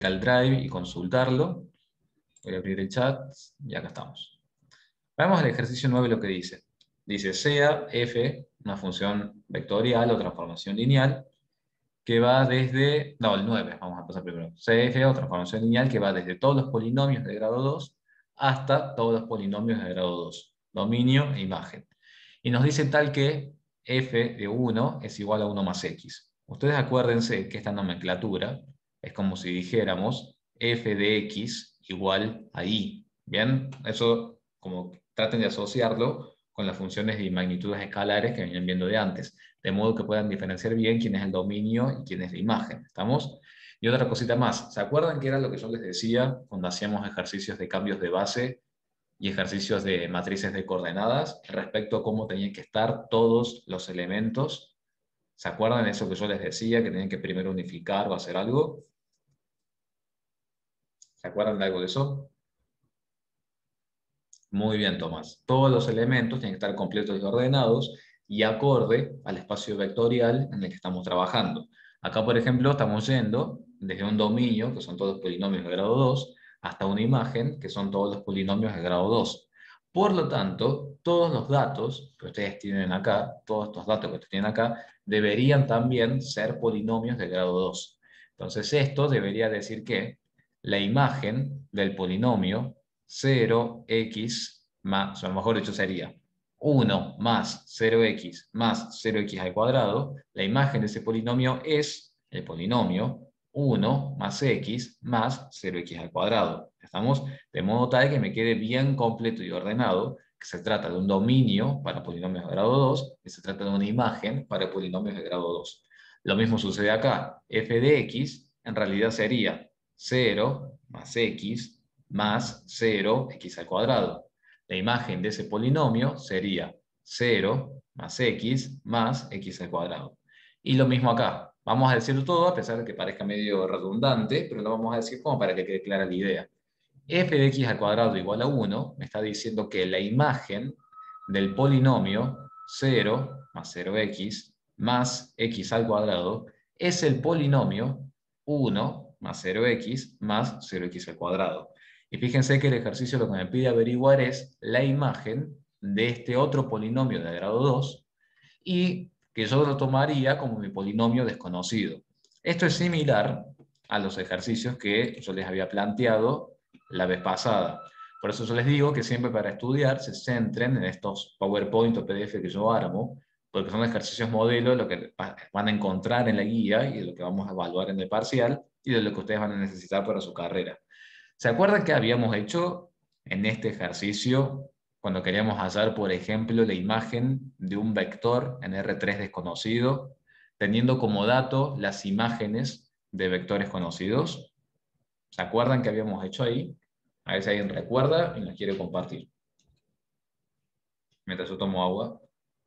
al Drive y consultarlo. Voy a abrir el chat y acá estamos. Veamos el ejercicio 9 lo que dice. Dice, sea f una función vectorial o transformación lineal que va desde... No, el 9, vamos a pasar primero. Sea f o transformación lineal que va desde todos los polinomios de grado 2 hasta todos los polinomios de grado 2. Dominio e imagen. Y nos dice tal que f de 1 es igual a 1 más x. Ustedes acuérdense que esta nomenclatura es como si dijéramos f de x igual a y. ¿Bien? Eso como traten de asociarlo con las funciones de magnitudes escalares que venían viendo de antes, de modo que puedan diferenciar bien quién es el dominio y quién es la imagen. ¿Estamos? Y otra cosita más. ¿Se acuerdan que era lo que yo les decía cuando hacíamos ejercicios de cambios de base y ejercicios de matrices de coordenadas respecto a cómo tenían que estar todos los elementos? ¿Se acuerdan de eso que yo les decía, que tenían que primero unificar o hacer algo? ¿Se acuerdan de algo de eso? Muy bien, Tomás. Todos los elementos tienen que estar completos y ordenados y acorde al espacio vectorial en el que estamos trabajando. Acá, por ejemplo, estamos yendo desde un dominio, que son todos los polinomios de grado 2, hasta una imagen, que son todos los polinomios de grado 2. Por lo tanto, todos los datos que ustedes tienen acá, todos estos datos que ustedes tienen acá, deberían también ser polinomios de grado 2. Entonces, esto debería decir que la imagen del polinomio 0x más, o a lo mejor dicho sería 1 más 0x más 0x al cuadrado, la imagen de ese polinomio es el polinomio 1 más x más 0x al cuadrado. ¿Estamos? De modo tal que me quede bien completo y ordenado que se trata de un dominio para polinomios de grado 2 y se trata de una imagen para polinomios de grado 2. Lo mismo sucede acá. F de x en realidad sería 0 más x más 0x al cuadrado. La imagen de ese polinomio sería 0 más x al cuadrado. Y lo mismo acá. Vamos a decirlo todo, a pesar de que parezca medio redundante, pero lo vamos a decir como para que quede clara la idea. F de x al cuadrado igual a 1 me está diciendo que la imagen del polinomio 0 más 0x más x al cuadrado es el polinomio 1 más 0x más 0x al cuadrado. Y fíjense que el ejercicio lo que me pide averiguar es la imagen de este otro polinomio de grado 2 y que yo lo tomaría como mi polinomio desconocido. Esto es similar a los ejercicios que yo les había planteado la vez pasada. Por eso yo les digo que siempre para estudiar se centren en estos PowerPoint o PDF que yo armo, porque son ejercicios modelo de lo que van a encontrar en la guía y de lo que vamos a evaluar en el parcial y de lo que ustedes van a necesitar para su carrera. ¿Se acuerdan que habíamos hecho en este ejercicio cuando queríamos hallar, por ejemplo, la imagen de un vector en R3 desconocido, teniendo como dato las imágenes de vectores conocidos? ¿Se acuerdan que habíamos hecho ahí? A ver si alguien recuerda y nos quiere compartir. Mientras yo tomo agua.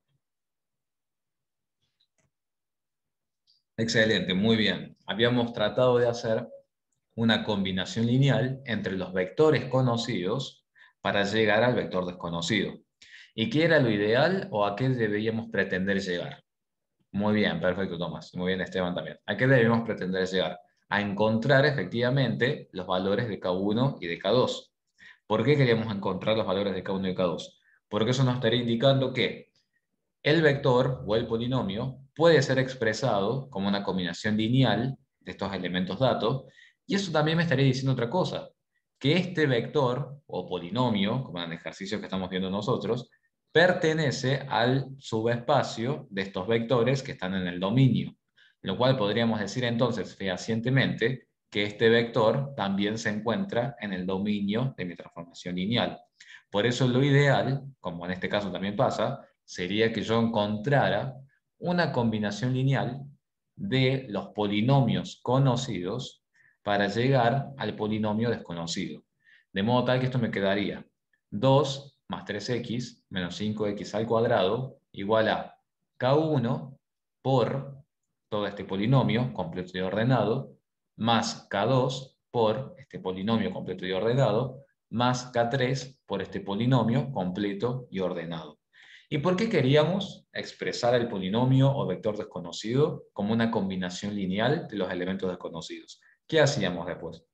Excelente, muy bien. Habíamos tratado de hacer una combinación lineal entre los vectores conocidos para llegar al vector desconocido. ¿Y qué era lo ideal o a qué deberíamos pretender llegar? Muy bien, perfecto, Tomás. Muy bien, Esteban también. ¿A qué debemos pretender llegar? A encontrar efectivamente los valores de K1 y de K2. ¿Por qué queríamos encontrar los valores de K1 y K2? Porque eso nos estaría indicando que el vector o el polinomio puede ser expresado como una combinación lineal de estos elementos datos, y eso también me estaría diciendo otra cosa, que este vector o polinomio, como en el ejercicio que estamos viendo nosotros, pertenece al subespacio de estos vectores que están en el dominio, lo cual podríamos decir entonces fehacientemente que este vector también se encuentra en el dominio de mi transformación lineal. Por eso lo ideal, como en este caso también pasa, sería que yo encontrara una combinación lineal de los polinomios conocidos para llegar al polinomio desconocido. De modo tal que esto me quedaría 2 más 3x menos 5x al cuadrado igual a k1 por todo este polinomio completo y ordenado, más k2 por este polinomio completo y ordenado, más k3 por este polinomio completo y ordenado. ¿Y por qué queríamos expresar el polinomio o vector desconocido como una combinación lineal de los elementos desconocidos? ¿Qué hacíamos después?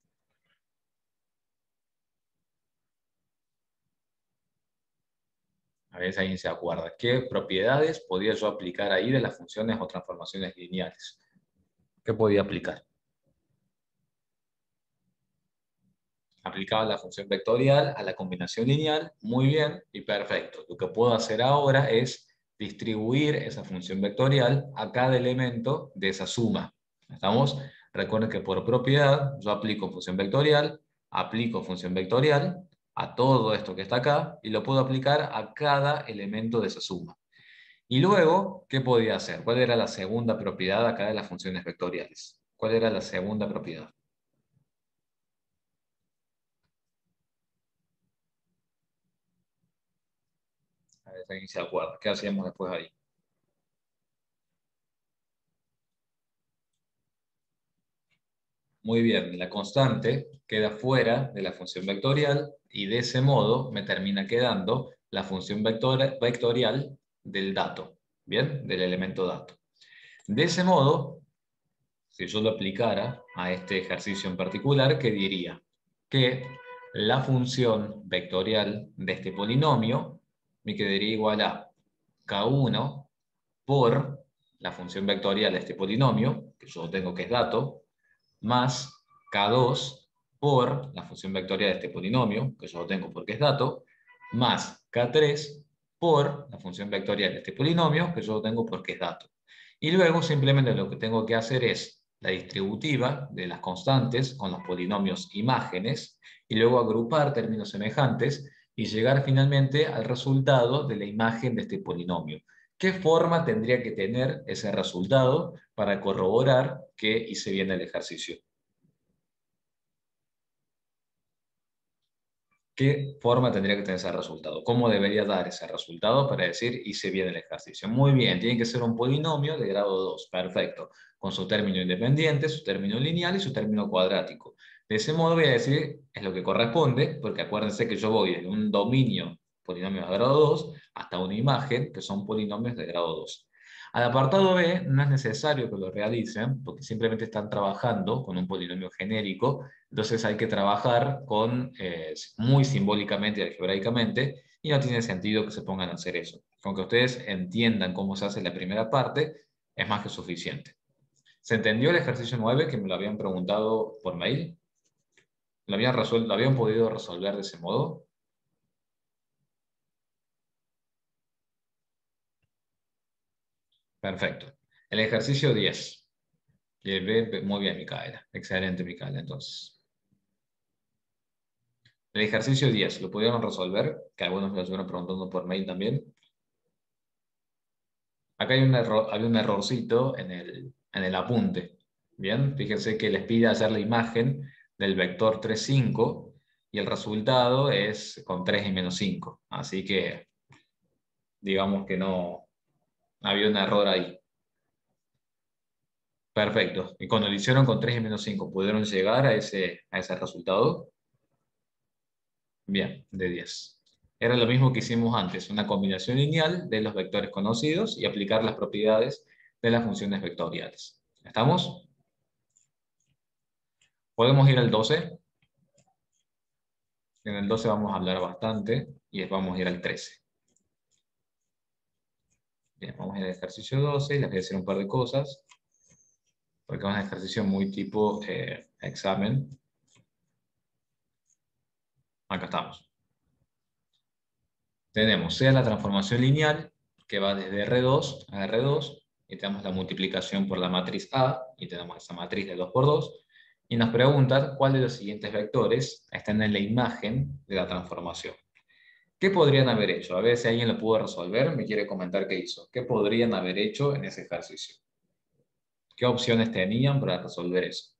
A ver si alguien se acuerda. ¿Qué propiedades podía yo aplicar ahí de las funciones o transformaciones lineales? ¿Qué podía aplicar? Aplicaba la función vectorial a la combinación lineal, muy bien y perfecto. Lo que puedo hacer ahora es distribuir esa función vectorial a cada elemento de esa suma. ¿Estamos? Recuerden que por propiedad yo aplico función vectorial a todo esto que está acá y lo puedo aplicar a cada elemento de esa suma. Y luego, ¿qué podía hacer? ¿Cuál era la segunda propiedad acá de las funciones vectoriales? ¿Cuál era la segunda propiedad? A ver si alguien se acuerda. ¿Qué hacíamos después ahí? Muy bien, la constante queda fuera de la función vectorial y de ese modo me termina quedando la función vectorial del dato, ¿bien? Del elemento dato. De ese modo, si yo lo aplicara a este ejercicio en particular, ¿qué diría? Que la función vectorial de este polinomio me quedaría igual a k1 por la función vectorial de este polinomio, que yo tengo que es dato, más K2 por la función vectorial de este polinomio, que yo lo tengo porque es dato, más K3 por la función vectorial de este polinomio, que yo lo tengo porque es dato. Y luego simplemente lo que tengo que hacer es la distributiva de las constantes con los polinomios imágenes, y luego agrupar términos semejantes y llegar finalmente al resultado de la imagen de este polinomio. ¿Qué forma tendría que tener ese resultado para corroborar que hice bien el ejercicio? ¿Qué forma tendría que tener ese resultado? ¿Cómo debería dar ese resultado para decir hice bien el ejercicio? Muy bien, tiene que ser un polinomio de grado 2, perfecto, con su término independiente, su término lineal y su término cuadrático. De ese modo voy a decir es lo que corresponde, porque acuérdense que yo voy de un dominio polinomio de grado 2 hasta una imagen que son polinomios de grado 2. Al apartado B no es necesario que lo realicen, porque simplemente están trabajando con un polinomio genérico, entonces hay que trabajar con, muy simbólicamente y algebraicamente, y no tiene sentido que se pongan a hacer eso. Con que ustedes entiendan cómo se hace la primera parte, es más que suficiente. ¿Se entendió el ejercicio 9 que me lo habían preguntado por mail? ¿Lo habían podido resolver de ese modo? Perfecto. El ejercicio 10. Muy bien, Micaela. Excelente, Micaela, entonces. El ejercicio 10, ¿lo pudieron resolver? Que algunos me lo estuvieron preguntando por mail también. Acá hay un error, hay un errorcito en el apunte. Bien, fíjense que les pide hacer la imagen del vector 3, 5 y el resultado es con 3 y menos 5. Así que digamos que no había un error ahí. Perfecto. Y cuando lo hicieron con 3 y menos 5, ¿pudieron llegar a ese resultado? Bien, de 10. Era lo mismo que hicimos antes, una combinación lineal de los vectores conocidos y aplicar las propiedades de las funciones vectoriales. ¿Estamos? ¿Podemos ir al 12? En el 12 vamos a hablar bastante y vamos a ir al 13. Bien, vamos a ir al ejercicio 12 y les voy a decir un par de cosas, porque es un ejercicio muy tipo examen. Acá estamos. Tenemos sea la transformación lineal, que va desde R2 a R2, y tenemos la multiplicación por la matriz A, y tenemos esa matriz de 2 por 2, y nos preguntan cuál de los siguientes vectores están en la imagen de la transformación. ¿Qué podrían haber hecho? A ver si alguien lo pudo resolver, me quiere comentar qué hizo. ¿Qué podrían haber hecho en ese ejercicio? ¿Qué opciones tenían para resolver eso?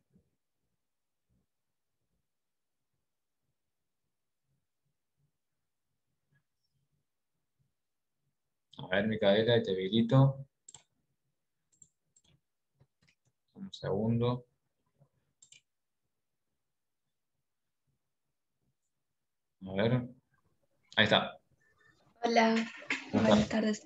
A ver, Micaela, te habilito. Un segundo. A ver. Ahí está. Hola, ¿Cómo buenas estás? tardes.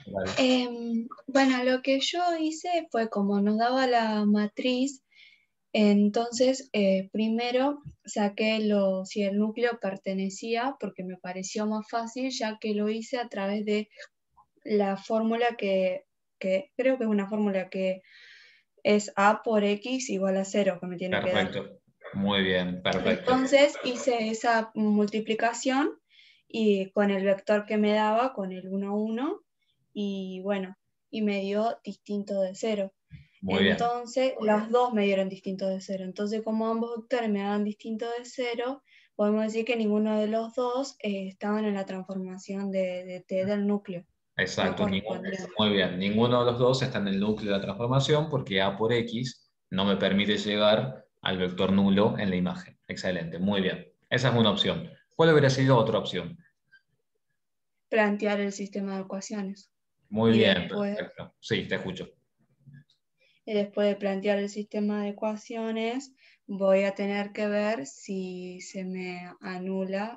Vale. Bueno, lo que yo hice fue como nos daba la matriz, Entonces, primero saqué si el núcleo pertenecía, porque me pareció más fácil, ya que lo hice a través de la fórmula que creo que es una fórmula que es A por X igual a 0 que me tiene que dar. Perfecto. Muy bien, perfecto. Entonces hice esa multiplicación y con el vector que me daba, con el 1, 1, y bueno, y me dio distinto de 0. Muy bien. Entonces, los dos me dieron distinto de 0. Entonces, como ambos vectores me daban distinto de 0, podemos decir que ninguno de los dos estaban en la transformación de T del núcleo. No Exacto. correspondían. Muy bien. Ninguno de los dos está en el núcleo de la transformación porque A por X no me permite llegar al vector nulo en la imagen. Excelente. Muy bien. Esa es una opción. ¿Cuál hubiera sido otra opción? Plantear el sistema de ecuaciones. Muy Y bien, después perfecto. Sí, te escucho. Después de plantear el sistema de ecuaciones, voy a tener que ver si se me anula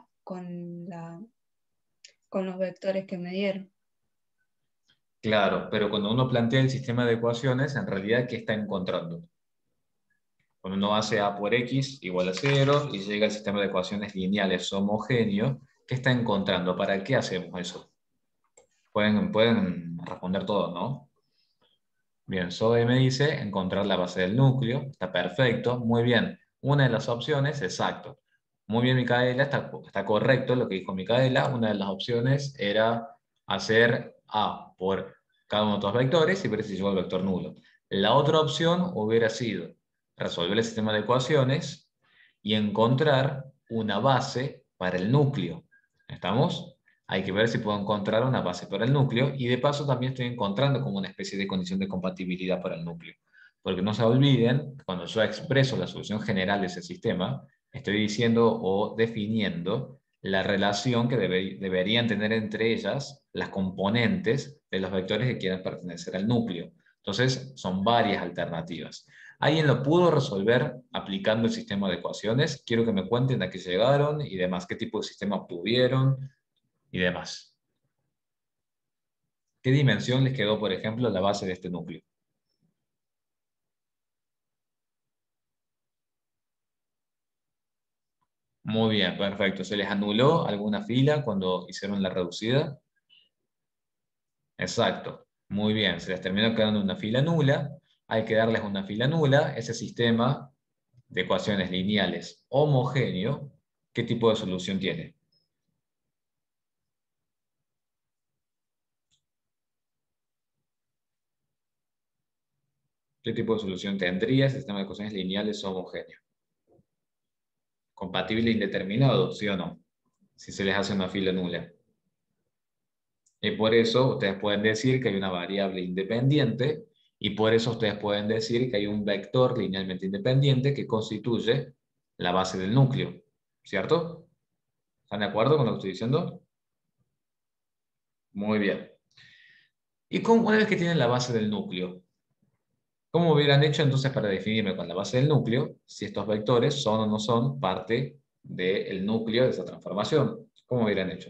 con los vectores que me dieron. Claro, pero cuando uno plantea el sistema de ecuaciones, en realidad, ¿qué está encontrando? Cuando uno hace A por X igual a 0 y llega al sistema de ecuaciones lineales homogéneo, ¿qué está encontrando? ¿Para qué hacemos eso? Pueden responder todo, ¿no? Bien, Zoe me dice encontrar la base del núcleo. Está perfecto, muy bien. Una de las opciones, exacto. Muy bien, Micaela, está correcto lo que dijo Micaela. Una de las opciones era hacer A por cada uno de los vectores y ver si llegó al vector nulo. La otra opción hubiera sido resolver el sistema de ecuaciones y encontrar una base para el núcleo. ¿Estamos? Hay que ver si puedo encontrar una base para el núcleo y de paso también estoy encontrando como una especie de condición de compatibilidad para el núcleo. Porque no se olviden, cuando yo expreso la solución general de ese sistema, estoy diciendo o definiendo la relación que deberían tener entre ellas las componentes de los vectores que quieran pertenecer al núcleo. Entonces, son varias alternativas. ¿Alguien lo pudo resolver aplicando el sistema de ecuaciones? Quiero que me cuenten a qué llegaron y demás, qué tipo de sistema obtuvieron y demás. ¿Qué dimensión les quedó, por ejemplo, la base de este núcleo? Muy bien, perfecto. ¿Se les anuló alguna fila cuando hicieron la reducida? Exacto. Muy bien, se les terminó quedando una fila nula. Hay que darles una fila nula. Ese sistema de ecuaciones lineales homogéneo, ¿qué tipo de solución tiene? ¿Qué tipo de solución tendría ese sistema de ecuaciones lineales homogéneo? ¿Compatible e indeterminado, sí o no? Si se les hace una fila nula. Y por eso ustedes pueden decir que hay una variable independiente y por eso ustedes pueden decir que hay un vector linealmente independiente que constituye la base del núcleo. ¿Cierto? ¿Están de acuerdo con lo que estoy diciendo? Muy bien. ¿Y una vez que tienen la base del núcleo? ¿Cómo hubieran hecho entonces para definirme con la base del núcleo si estos vectores son o no son parte del núcleo de esa transformación? ¿Cómo hubieran hecho?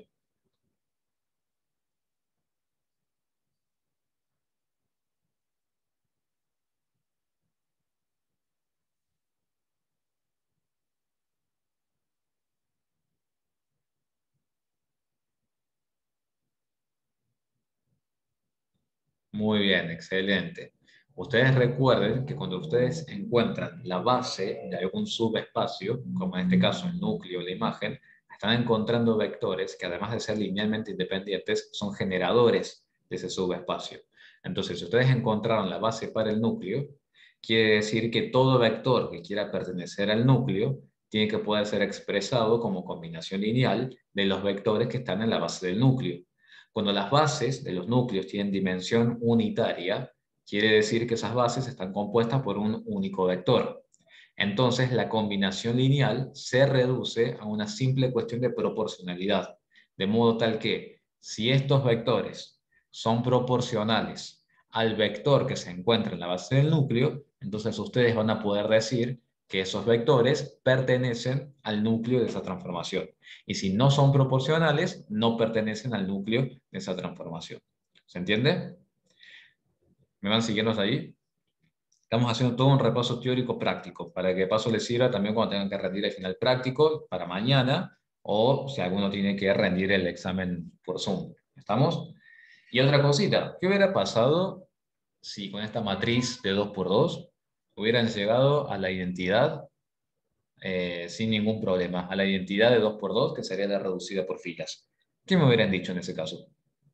Muy bien, excelente. Ustedes recuerden que cuando ustedes encuentran la base de algún subespacio, como en este caso el núcleo, la imagen, están encontrando vectores que además de ser linealmente independientes, son generadores de ese subespacio. Entonces, si ustedes encontraron la base para el núcleo, quiere decir que todo vector que quiera pertenecer al núcleo tiene que poder ser expresado como combinación lineal de los vectores que están en la base del núcleo. Cuando las bases de los núcleos tienen dimensión unitaria, quiere decir que esas bases están compuestas por un único vector. Entonces, la combinación lineal se reduce a una simple cuestión de proporcionalidad, de modo tal que si estos vectores son proporcionales al vector que se encuentra en la base del núcleo, entonces ustedes van a poder decir que esos vectores pertenecen al núcleo de esa transformación. Y si no son proporcionales, no pertenecen al núcleo de esa transformación. ¿Se entiende? ¿Me van siguiendo hasta ahí? Estamos haciendo todo un repaso teórico práctico, para que de paso les sirva también cuando tengan que rendir el final práctico para mañana, o si alguno tiene que rendir el examen por Zoom. ¿Estamos? Y otra cosita, ¿qué hubiera pasado si con esta matriz de 2 por 2 hubieran llegado a la identidad sin ningún problema, a la identidad de 2 por 2 que sería la reducida por filas? ¿Qué me hubieran dicho en ese caso?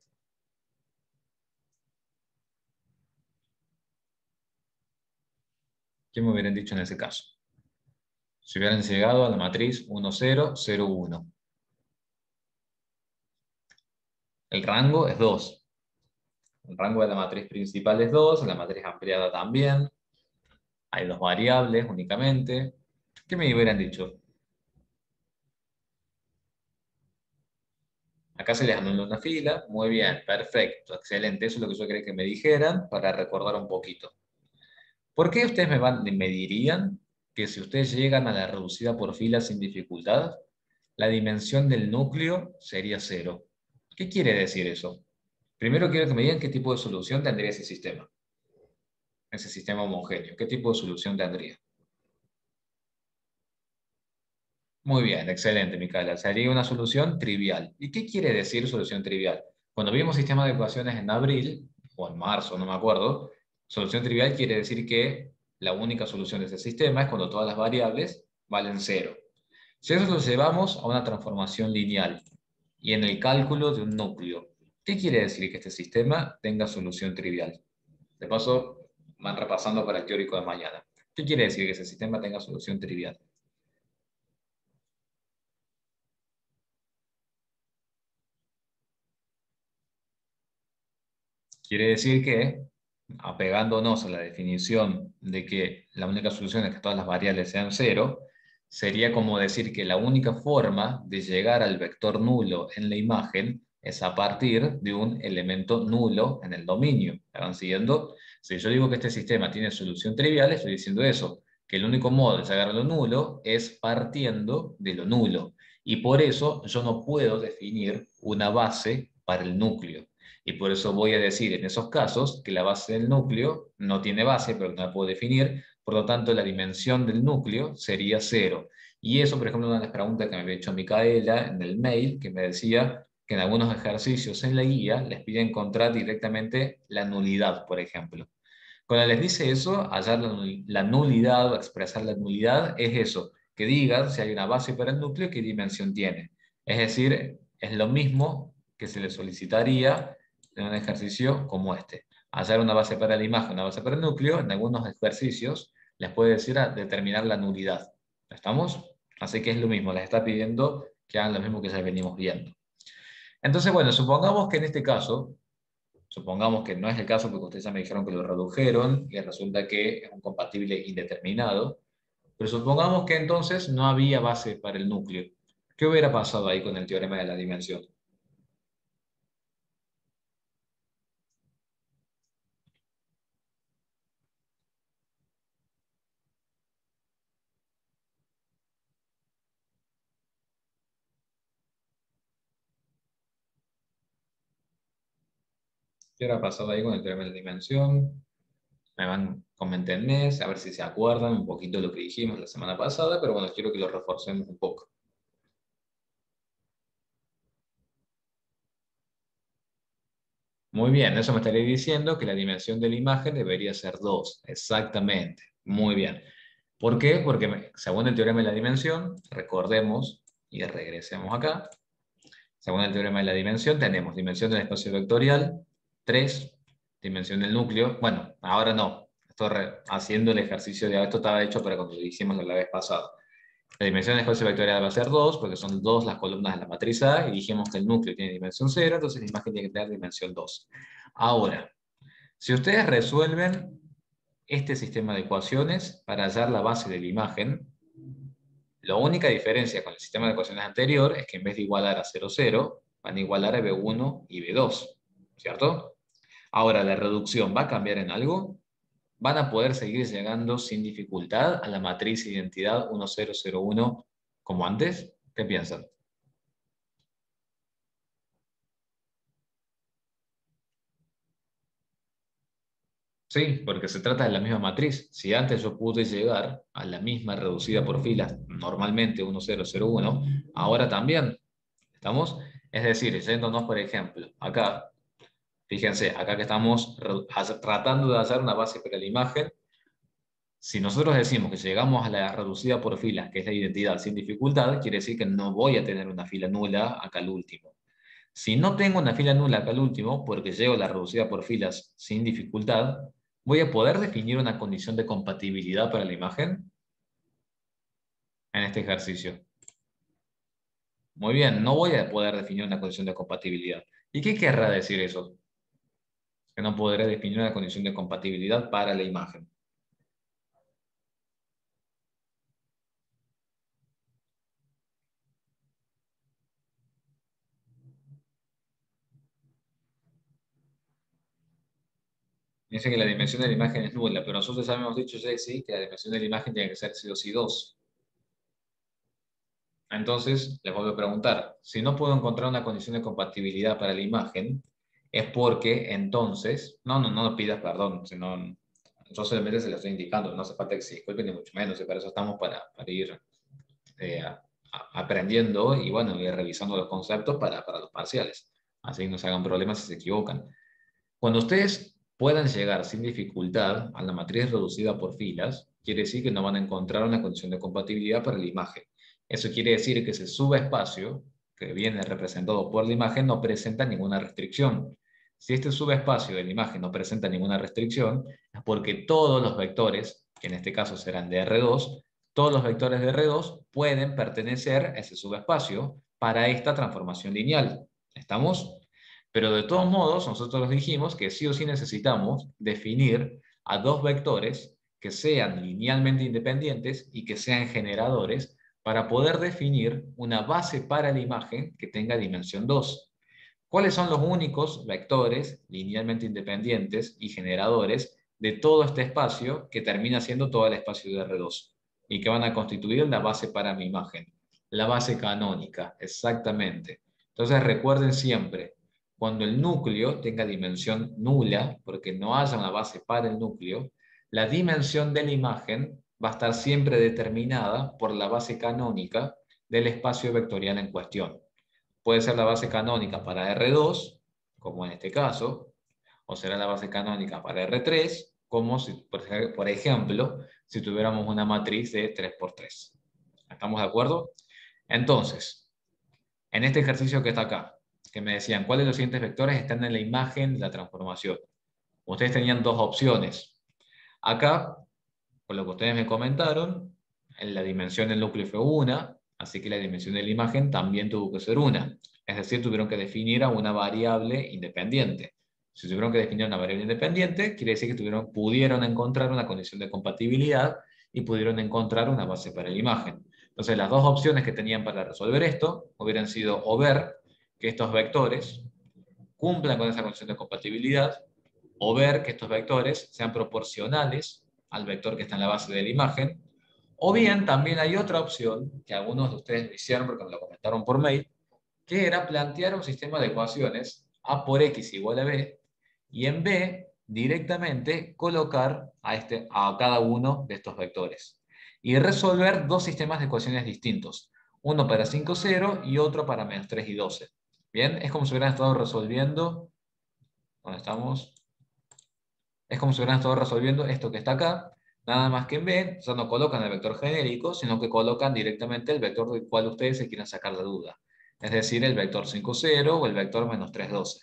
¿Qué me hubieran dicho en ese caso? Si hubieran llegado a la matriz 1, 0, 0, 1. El rango es 2. El rango de la matriz principal es 2, la matriz ampliada también. Hay dos variables únicamente. ¿Qué me hubieran dicho? Acá se les anula una fila. Muy bien, perfecto, excelente. Eso es lo que yo quería que me dijeran para recordar un poquito. ¿Por qué ustedes me dirían que si ustedes llegan a la reducida por fila sin dificultad, la dimensión del núcleo sería cero? ¿Qué quiere decir eso? Primero quiero que me digan qué tipo de solución tendría ese sistema homogéneo. ¿Qué tipo de solución tendría? Muy bien, excelente, Micaela. Sería una solución trivial. ¿Y qué quiere decir solución trivial? Cuando vimos sistema de ecuaciones en abril, o en marzo, no me acuerdo, solución trivial quiere decir que la única solución de ese sistema es cuando todas las variables valen cero. Si eso lo llevamos a una transformación lineal y en el cálculo de un núcleo, ¿qué quiere decir que este sistema tenga solución trivial? De paso, van repasando para el teórico de mañana. ¿Qué quiere decir que ese sistema tenga solución trivial? Quiere decir que, apegándonos a la definición de que la única solución es que todas las variables sean cero, sería como decir que la única forma de llegar al vector nulo en la imagen es a partir de un elemento nulo en el dominio. ¿Me van siguiendo? Si yo digo que este sistema tiene solución trivial, estoy diciendo eso, que el único modo de llegar a lo nulo es partiendo de lo nulo. Y por eso yo no puedo definir una base para el núcleo. Y por eso voy a decir en esos casos que la base del núcleo no tiene base, pero no la puedo definir, por lo tanto la dimensión del núcleo sería cero. Y eso, por ejemplo, una de las preguntas que me había hecho Micaela en el mail, que me decía que en algunos ejercicios en la guía les pide encontrar directamente la nulidad, por ejemplo. Cuando les dice eso, hallar la nulidad o expresar la nulidad es eso, que digan si hay una base para el núcleo, qué dimensión tiene. Es decir, es lo mismo que se le solicitaría en un ejercicio como este. Hallar una base para la imagen, una base para el núcleo, en algunos ejercicios les puede decir a determinar la nulidad. ¿Estamos? Así que es lo mismo, les está pidiendo que hagan lo mismo que ya venimos viendo. Entonces, bueno, supongamos que en este caso, supongamos que no es el caso porque ustedes ya me dijeron que lo redujeron y resulta que es un compatible indeterminado, pero supongamos que entonces no había base para el núcleo. ¿Qué hubiera pasado ahí con el teorema de la dimensión? ¿Qué hubiera pasado ahí con el teorema de la dimensión? Me van, coméntenme, a ver si se acuerdan un poquito de lo que dijimos la semana pasada, pero bueno, quiero que lo reforcemos un poco. Muy bien, eso me estaría diciendo que la dimensión de la imagen debería ser 2. Exactamente. Muy bien. ¿Por qué? Porque según el teorema de la dimensión, recordemos y regresemos acá, según el teorema de la dimensión, tenemos dimensión del espacio vectorial, 3, dimensión del núcleo. Bueno, ahora no. Estoy haciendo el ejercicio de esto estaba hecho para cuando lo hicimos la vez pasada. La dimensión del espacio vectorial va a ser 2, porque son 2 las columnas de la matriz A, y dijimos que el núcleo tiene dimensión 0, entonces la imagen tiene que tener dimensión 2. Ahora, si ustedes resuelven este sistema de ecuaciones para hallar la base de la imagen, la única diferencia con el sistema de ecuaciones anterior es que en vez de igualar a 0, 0, van a igualar a B1 y B2, ¿cierto? Ahora, ¿la reducción va a cambiar en algo? ¿Van a poder seguir llegando sin dificultad a la matriz identidad 1001 como antes? ¿Qué piensan? Sí, porque se trata de la misma matriz. Si antes yo pude llegar a la misma reducida por filas, normalmente 1001, ahora también. ¿Estamos? Es decir, yéndonos, por ejemplo, acá, fíjense, acá que estamos tratando de hacer una base para la imagen, si nosotros decimos que llegamos a la reducida por filas, que es la identidad sin dificultad, quiere decir que no voy a tener una fila nula acá al último. Si no tengo una fila nula acá al último, porque llego a la reducida por filas sin dificultad, voy a poder definir una condición de compatibilidad para la imagen en este ejercicio. Muy bien, no voy a poder definir una condición de compatibilidad. ¿Y qué querrá decir eso? Que no podré definir una condición de compatibilidad para la imagen. Dice que la dimensión de la imagen es nula, pero nosotros habíamos dicho, Jesse, que la dimensión de la imagen tiene que ser sí o sí 2. Entonces, les vuelvo a preguntar, si no puedo encontrar una condición de compatibilidad para la imagen, es porque entonces, no pidas perdón, sino, yo solamente se lo estoy indicando, no hace falta que se disculpen ni mucho menos, y para eso estamos para ir aprendiendo y bueno, ir revisando los conceptos para los parciales, así no se hagan problemas si se equivocan. Cuando ustedes puedan llegar sin dificultad a la matriz reducida por filas, quiere decir que no van a encontrar una condición de compatibilidad para la imagen. Eso quiere decir que ese subespacio que viene representado por la imagen no presenta ninguna restricción. Si este subespacio de la imagen no presenta ninguna restricción, es porque todos los vectores, que en este caso serán de R2, todos los vectores de R2 pueden pertenecer a ese subespacio para esta transformación lineal. ¿Estamos? Pero de todos modos, nosotros dijimos que sí o sí necesitamos definir a dos vectores que sean linealmente independientes y que sean generadores para poder definir una base para la imagen que tenga dimensión 2. ¿Cuáles son los únicos vectores linealmente independientes y generadores de todo este espacio que termina siendo todo el espacio de R2 y que van a constituir la base para mi imagen? La base canónica, exactamente. Entonces recuerden siempre, cuando el núcleo tenga dimensión nula, porque no haya una base para el núcleo, la dimensión de la imagen va a estar siempre determinada por la base canónica del espacio vectorial en cuestión. Puede ser la base canónica para R2, como en este caso, o será la base canónica para R3, como si, por ejemplo, si tuviéramos una matriz de 3×3. ¿Estamos de acuerdo? Entonces, en este ejercicio que está acá, que me decían cuáles de los siguientes vectores están en la imagen de la transformación. Ustedes tenían dos opciones. Acá, por lo que ustedes me comentaron, en la dimensión del núcleo fue una, así que la dimensión de la imagen también tuvo que ser una. Es decir, tuvieron que definir a una variable independiente. Si tuvieron que definir una variable independiente, quiere decir que pudieron encontrar una condición de compatibilidad y pudieron encontrar una base para la imagen. Entonces, las dos opciones que tenían para resolver esto hubieran sido o ver que estos vectores cumplan con esa condición de compatibilidad, o ver que estos vectores sean proporcionales al vector que está en la base de la imagen, o bien también hay otra opción que algunos de ustedes me hicieron porque me lo comentaron por mail, que era plantear un sistema de ecuaciones A por X igual a B, y en B directamente colocar a cada uno de estos vectores. Y resolver dos sistemas de ecuaciones distintos, uno para 5, 0 y otro para -3 y 12. Bien, es como si hubieran estado resolviendo, ¿dónde estamos? Es como si hubieran estado resolviendo esto que está acá, nada más que en B, ya no colocan el vector genérico, sino que colocan directamente el vector del cual ustedes se quieran sacar la duda. Es decir, el vector 5, 0 o el vector -3, 12.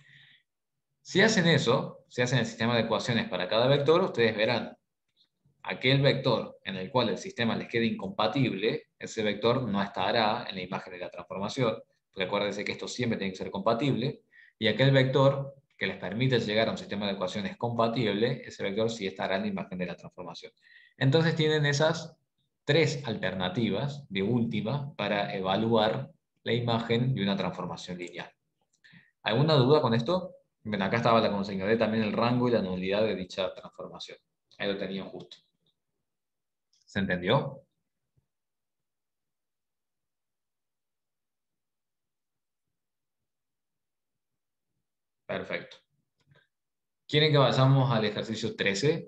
Si hacen eso, si hacen el sistema de ecuaciones para cada vector, ustedes verán aquel vector en el cual el sistema les quede incompatible, ese vector no estará en la imagen de la transformación, porque acuérdense que esto siempre tiene que ser compatible, y aquel vector que les permite llegar a un sistema de ecuaciones compatible, ese vector sí estará en la imagen de la transformación. Entonces tienen esas tres alternativas de última para evaluar la imagen de una transformación lineal. ¿Alguna duda con esto? Ven, acá estaba la consigna de también el rango y la nulidad de dicha transformación. Ahí lo tenían justo. ¿Se entendió? Perfecto. ¿Quieren que vayamos al ejercicio 13?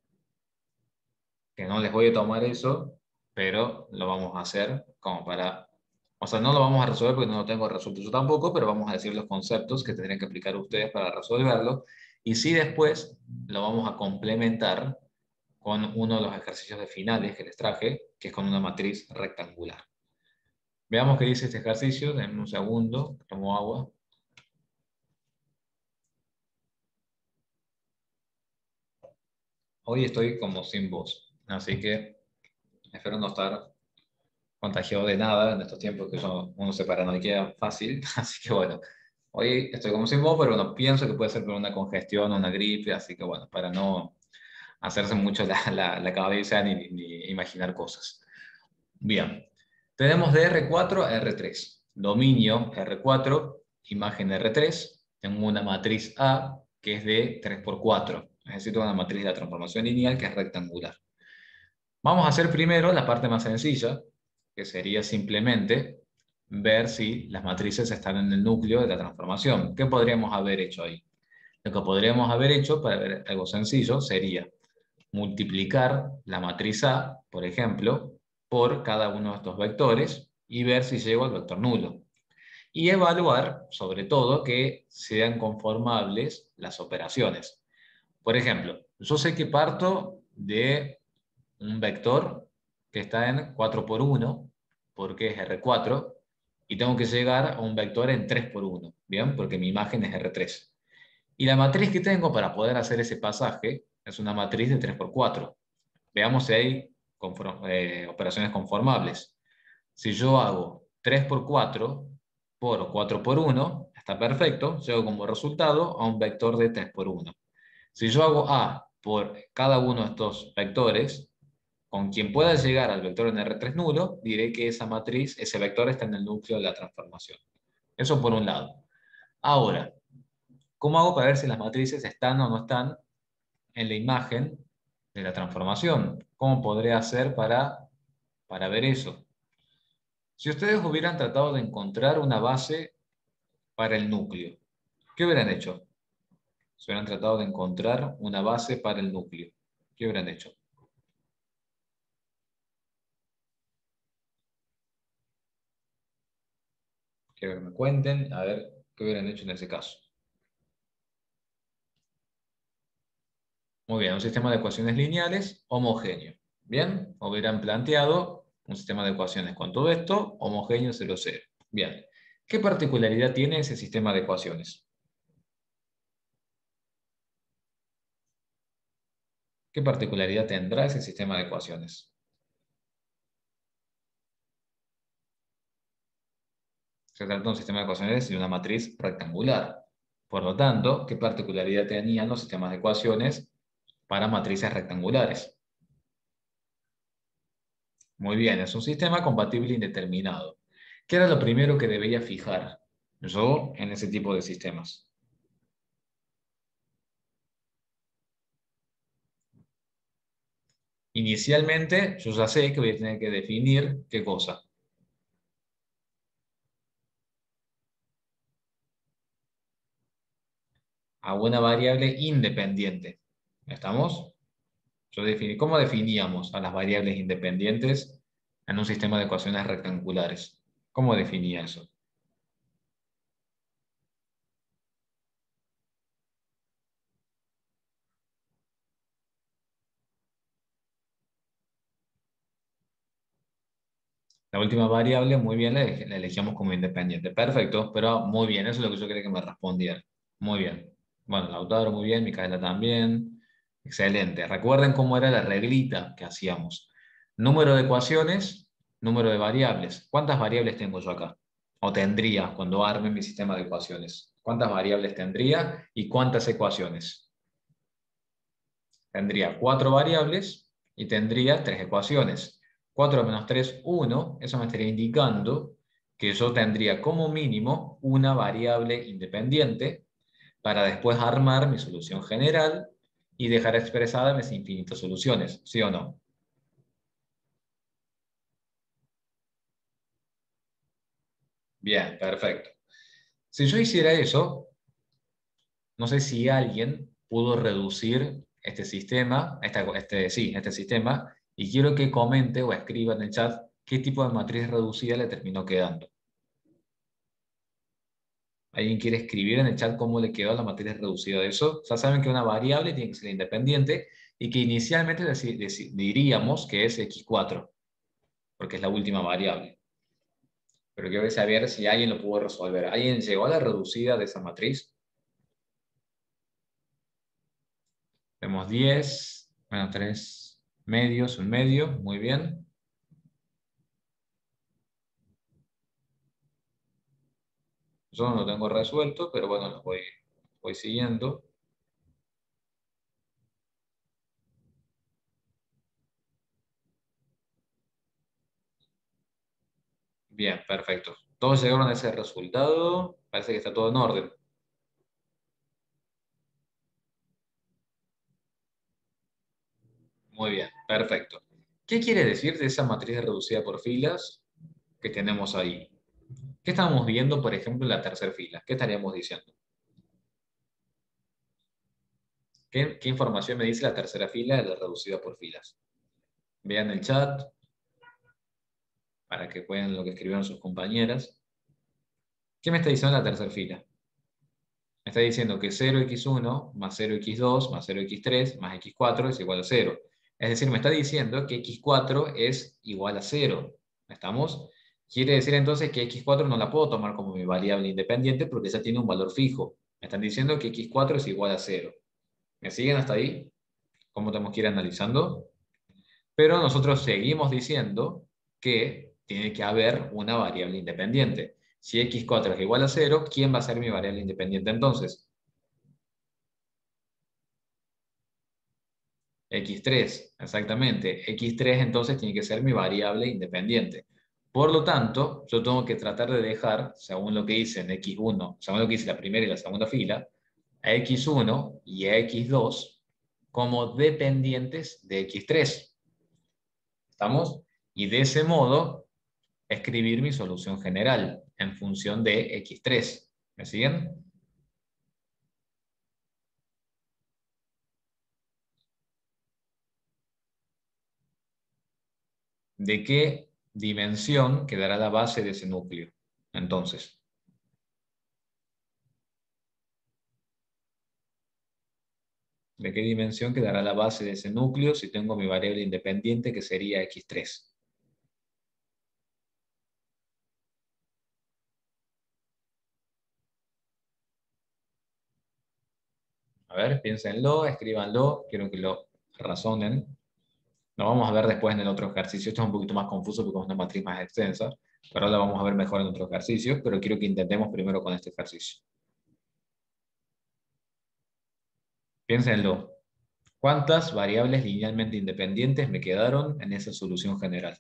Que no les voy a tomar eso, pero lo vamos a hacer como para... O sea, no lo vamos a resolver porque no lo tengo resuelto yo tampoco, pero vamos a decir los conceptos que tendrían que aplicar ustedes para resolverlo. Y si después lo vamos a complementar con uno de los ejercicios de finales que les traje, que es con una matriz rectangular. Veamos qué dice este ejercicio. Denme un segundo, tomo agua. Hoy estoy como sin voz, así que espero no estar contagiado de nada en estos tiempos que uno se paranoiquea fácil. Así que bueno, hoy estoy como sin voz, pero bueno, pienso que puede ser por una congestión o una gripe, así que bueno, para no hacerse mucho la cabeza ni imaginar cosas. Bien, tenemos de R4 a R3. Dominio R4, imagen R3. Tengo una matriz A que es de 3 por 4. Necesito una matriz de la transformación lineal que es rectangular. Vamos a hacer primero la parte más sencilla, que sería simplemente ver si las matrices están en el núcleo de la transformación. ¿Qué podríamos haber hecho ahí? Lo que podríamos haber hecho, para ver algo sencillo, sería multiplicar la matriz A, por ejemplo, por cada uno de estos vectores y ver si llego al vector nulo. Y evaluar, sobre todo, que sean conformables las operaciones. Por ejemplo, yo sé que parto de un vector que está en 4 por 1, porque es R4, y tengo que llegar a un vector en 3 por 1, ¿bien? Porque mi imagen es R3. Y la matriz que tengo para poder hacer ese pasaje es una matriz de 3 por 4. Veamos si hay operaciones conformables. Si yo hago 3 por 4 por 4 por 1, está perfecto, llego como resultado a un vector de 3 por 1. Si yo hago A por cada uno de estos vectores, con quien pueda llegar al vector en R3 nulo, diré que esa matriz, ese vector está en el núcleo de la transformación. Eso por un lado. Ahora, ¿cómo hago para ver si las matrices están o no están en la imagen de la transformación? ¿Cómo podré hacer para ver eso? Si ustedes hubieran tratado de encontrar una base para el núcleo, ¿qué hubieran hecho? Si hubieran tratado de encontrar una base para el núcleo, ¿qué hubieran hecho? Quiero que me cuenten, a ver qué hubieran hecho en ese caso. Muy bien, un sistema de ecuaciones lineales homogéneo. Bien, hubieran planteado un sistema de ecuaciones con todo esto, homogéneo 0, 0. Bien, ¿qué particularidad tiene ese sistema de ecuaciones? ¿Qué particularidad tendrá ese sistema de ecuaciones? Se trata de un sistema de ecuaciones y una matriz rectangular. Por lo tanto, ¿qué particularidad tenían los sistemas de ecuaciones para matrices rectangulares? Muy bien, es un sistema compatible indeterminado. ¿Qué era lo primero que debería fijar yo en ese tipo de sistemas? Inicialmente, yo ya sé que voy a tener que definir qué cosa. A una variable independiente. ¿Estamos? ¿Cómo definíamos a las variables independientes en un sistema de ecuaciones rectangulares? ¿Cómo definía eso? La última variable, muy bien, la elegimos como independiente. Perfecto, pero muy bien, eso es lo que yo quería que me respondieran. Muy bien. Bueno, Lautaro, muy bien, Micaela también. Excelente. Recuerden cómo era la reglita que hacíamos. Número de ecuaciones, número de variables. ¿Cuántas variables tengo yo acá? O tendría cuando arme mi sistema de ecuaciones. ¿Cuántas variables tendría y cuántas ecuaciones? Tendría 4 variables y tendría 3 ecuaciones. 4 menos 3, 1. Eso me estaría indicando que yo tendría como mínimo una variable independiente para después armar mi solución general y dejar expresada mis infinitas soluciones. ¿Sí o no? Bien, perfecto. Si yo hiciera eso, no sé si alguien pudo reducir este sistema, este sistema, y quiero que comente o escriba en el chat qué tipo de matriz reducida le terminó quedando. ¿Alguien quiere escribir en el chat cómo le quedó la matriz reducida de eso? Ya saben que una variable tiene que ser independiente y que inicialmente diríamos que es x4, porque es la última variable. Pero quiero saber si alguien lo pudo resolver. ¿Alguien llegó a la reducida de esa matriz? Vemos 10, menos 3 medios, un medio, muy bien. Yo no lo tengo resuelto, pero bueno, lo voy siguiendo. Bien, perfecto. Todos llegaron a ese resultado. Parece que está todo en orden. Muy bien, perfecto. ¿Qué quiere decir de esa matriz reducida por filas que tenemos ahí? ¿Qué estamos viendo, por ejemplo, en la tercera fila? ¿Qué estaríamos diciendo? ¿Qué información me dice la tercera fila de la reducida por filas? Vean el chat para que puedan lo que escribieron sus compañeras. ¿Qué me está diciendo la tercera fila? Me está diciendo que 0x1 más 0x2 más 0x3 más x4 es igual a 0. Es decir, me está diciendo que x4 es igual a 0. ¿Estamos? Quiere decir entonces que x4 no la puedo tomar como mi variable independiente porque esa tiene un valor fijo. Me están diciendo que x4 es igual a 0. ¿Me siguen hasta ahí? ¿Cómo tenemos que ir analizando? Pero nosotros seguimos diciendo que tiene que haber una variable independiente. Si x4 es igual a 0, ¿quién va a ser mi variable independiente entonces? X3, exactamente. X3 entonces tiene que ser mi variable independiente. Por lo tanto, yo tengo que tratar de dejar, según lo que hice en X1, según lo que hice la primera y la segunda fila, a X1 y a X2 como dependientes de X3. ¿Estamos? Y de ese modo, escribir mi solución general en función de X3. ¿Me siguen? ¿De qué dimensión quedará la base de ese núcleo? Entonces, ¿de qué dimensión quedará la base de ese núcleo si tengo mi variable independiente que sería X3? A ver, piénsenlo, escríbanlo, quiero que lo razonen. Lo vamos a ver después en el otro ejercicio. Esto es un poquito más confuso porque es una matriz más extensa, pero ahora lo vamos a ver mejor en otro ejercicio, pero quiero que intentemos primero con este ejercicio. Piénsenlo. ¿Cuántas variables linealmente independientes me quedaron en esa solución general?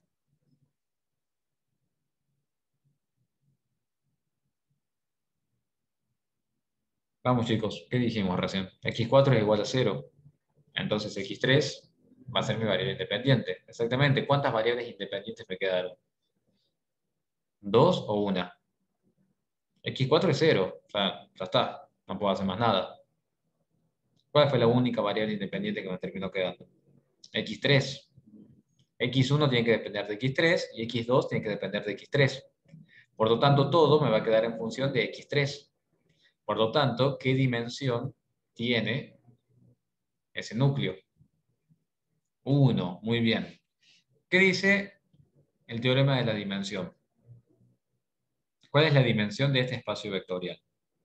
Vamos chicos, ¿qué dijimos recién? X4 es igual a 0. Entonces X3 va a ser mi variable independiente. Exactamente. ¿Cuántas variables independientes me quedaron? ¿Dos o una? X4 es 0. O sea, ya está. No puedo hacer más nada. ¿Cuál fue la única variable independiente que me terminó quedando? X3. X1 tiene que depender de X3 y X2 tiene que depender de X3. Por lo tanto, todo me va a quedar en función de X3. Por lo tanto, ¿qué dimensión tiene ese núcleo? 1. Muy bien. ¿Qué dice el teorema de la dimensión? ¿Cuál es la dimensión de este espacio vectorial?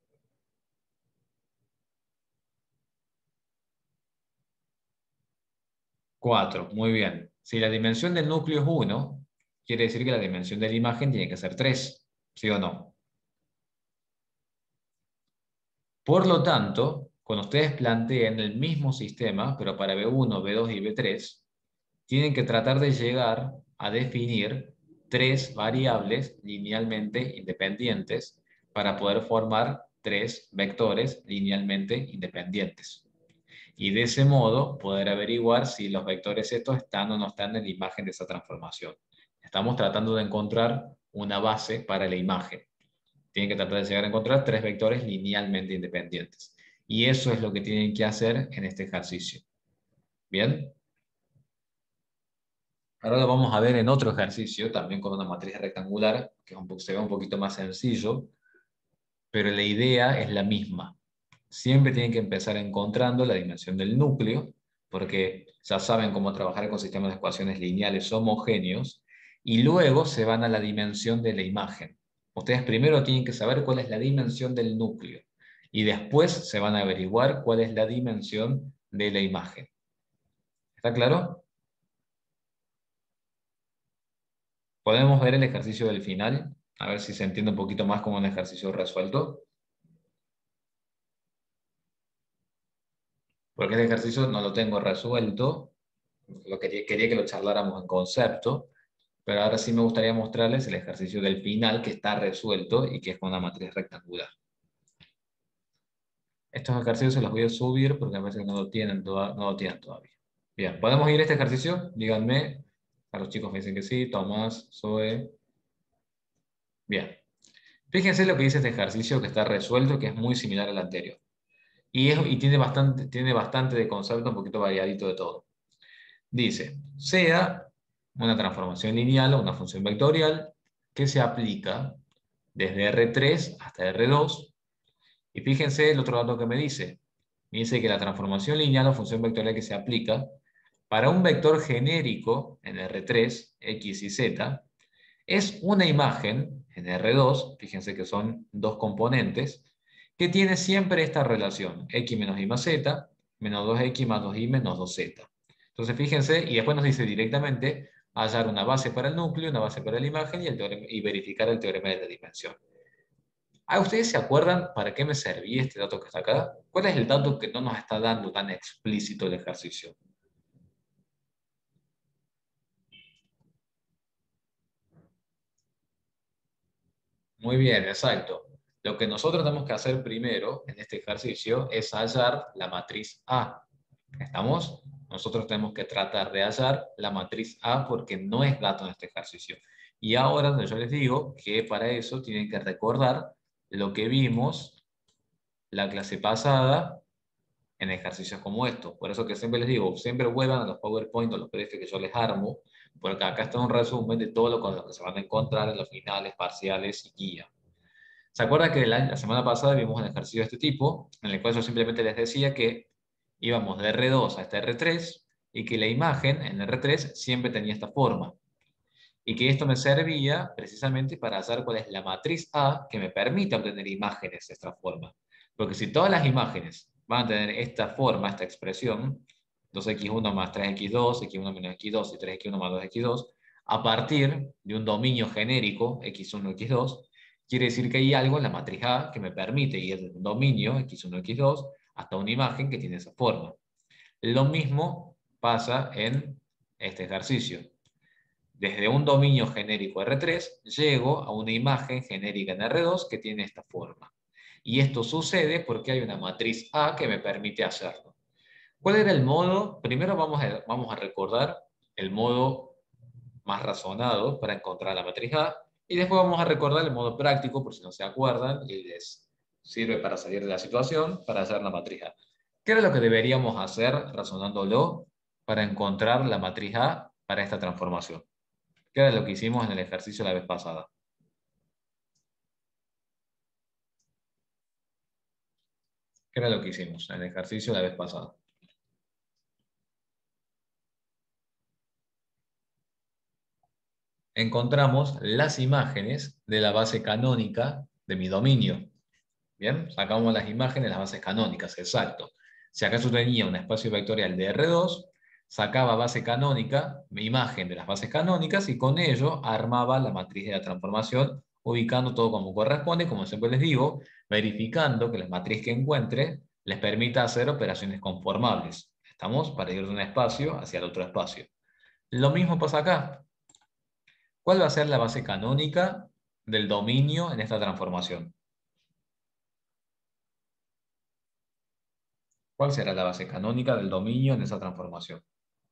4. Muy bien. Si la dimensión del núcleo es 1, quiere decir que la dimensión de la imagen tiene que ser 3. ¿Sí o no? Por lo tanto, cuando ustedes planteen el mismo sistema, pero para B1, B2 y B3, tienen que tratar de llegar a definir 3 variables linealmente independientes para poder formar 3 vectores linealmente independientes. Y de ese modo poder averiguar si los vectores estos están o no están en la imagen de esa transformación. Estamos tratando de encontrar una base para la imagen. Tienen que tratar de llegar a encontrar 3 vectores linealmente independientes. Y eso es lo que tienen que hacer en este ejercicio. ¿Bien? Ahora lo vamos a ver en otro ejercicio, también con una matriz rectangular, que se ve un poquito más sencillo, pero la idea es la misma. Siempre tienen que empezar encontrando la dimensión del núcleo, porque ya saben cómo trabajar con sistemas de ecuaciones lineales homogéneos, y luego se van a la dimensión de la imagen. Ustedes primero tienen que saber cuál es la dimensión del núcleo, y después se van a averiguar cuál es la dimensión de la imagen. ¿Está claro? Podemos ver el ejercicio del final, a ver si se entiende un poquito más como un ejercicio resuelto. Porque este ejercicio no lo tengo resuelto, quería que lo charláramos en concepto, pero ahora sí me gustaría mostrarles el ejercicio del final que está resuelto y que es con una matriz rectangular. Estos ejercicios se los voy a subir porque a veces no lo tienen, no lo tienen todavía. Bien, ¿podemos ir a este ejercicio? Díganme. A los chicos me dicen que sí. Tomás, Zoe. Bien. Fíjense lo que dice este ejercicio que está resuelto, que es muy similar al anterior. Y tiene bastante de concepto, un poquito variadito de todo. Dice, sea una transformación lineal o una función vectorial que se aplica desde R3 hasta R2. Y fíjense el otro dato que me dice. Me dice que la transformación lineal o función vectorial que se aplica para un vector genérico en R3, X y Z, es una imagen en R2, fíjense que son dos componentes, que tiene siempre esta relación, X menos Y más Z, menos 2X más 2Y menos 2Z. Entonces fíjense, y después nos dice directamente hallar una base para el núcleo, una base para la imagen y verificar el teorema de la dimensión. ¿Ustedes se acuerdan para qué me servía este dato que está acá? ¿Cuál es el dato que no nos está dando tan explícito el ejercicio? Muy bien, exacto. Lo que nosotros tenemos que hacer primero en este ejercicio es hallar la matriz A. ¿Estamos? Nosotros tenemos que tratar de hallar la matriz A porque no es dato en este ejercicio. Y ahora yo les digo que para eso tienen que recordar lo que vimos la clase pasada en ejercicios como estos. Por eso que siempre les digo, siempre vuelvan a los PowerPoint o los PDFs que yo les armo, porque acá está un resumen de todo lo que se van a encontrar en los finales, parciales y guía. ¿Se acuerdan que la semana pasada vimos un ejercicio de este tipo, en el cual yo simplemente les decía que íbamos de R2 hasta R3 y que la imagen en R3 siempre tenía esta forma? Y que esto me servía precisamente para hacer cuál es la matriz A que me permite obtener imágenes de esta forma. Porque si todas las imágenes van a tener esta forma, esta expresión, 2x1 más 3x2, x1 menos x2 y 3x1 más 2x2, a partir de un dominio genérico, x1, x2, quiere decir que hay algo en la matriz A que me permite ir de un dominio, x1, x2, hasta una imagen que tiene esa forma. Lo mismo pasa en este ejercicio. Desde un dominio genérico R3, llego a una imagen genérica en R2 que tiene esta forma. Y esto sucede porque hay una matriz A que me permite hacerlo. ¿Cuál era el modo? Primero vamos a recordar el modo más razonado para encontrar la matriz A, y después vamos a recordar el modo práctico, por si no se acuerdan, y les sirve para salir de la situación, para hacer la matriz A. ¿Qué era lo que deberíamos hacer, razonándolo, para encontrar la matriz A para esta transformación? ¿Qué era lo que hicimos en el ejercicio la vez pasada? ¿Qué era lo que hicimos en el ejercicio la vez pasada? Encontramos las imágenes de la base canónica de mi dominio. Bien, sacamos las imágenes de las bases canónicas, exacto. Si acaso tenía un espacio vectorial de R2, sacaba base canónica, mi imagen de las bases canónicas, y con ello armaba la matriz de la transformación, ubicando todo como corresponde, como siempre les digo, verificando que la matriz que encuentre les permita hacer operaciones conformables. ¿Estamos? Para ir de un espacio hacia el otro espacio. Lo mismo pasa acá. ¿Cuál va a ser la base canónica del dominio en esta transformación? ¿Cuál será la base canónica del dominio en esa transformación?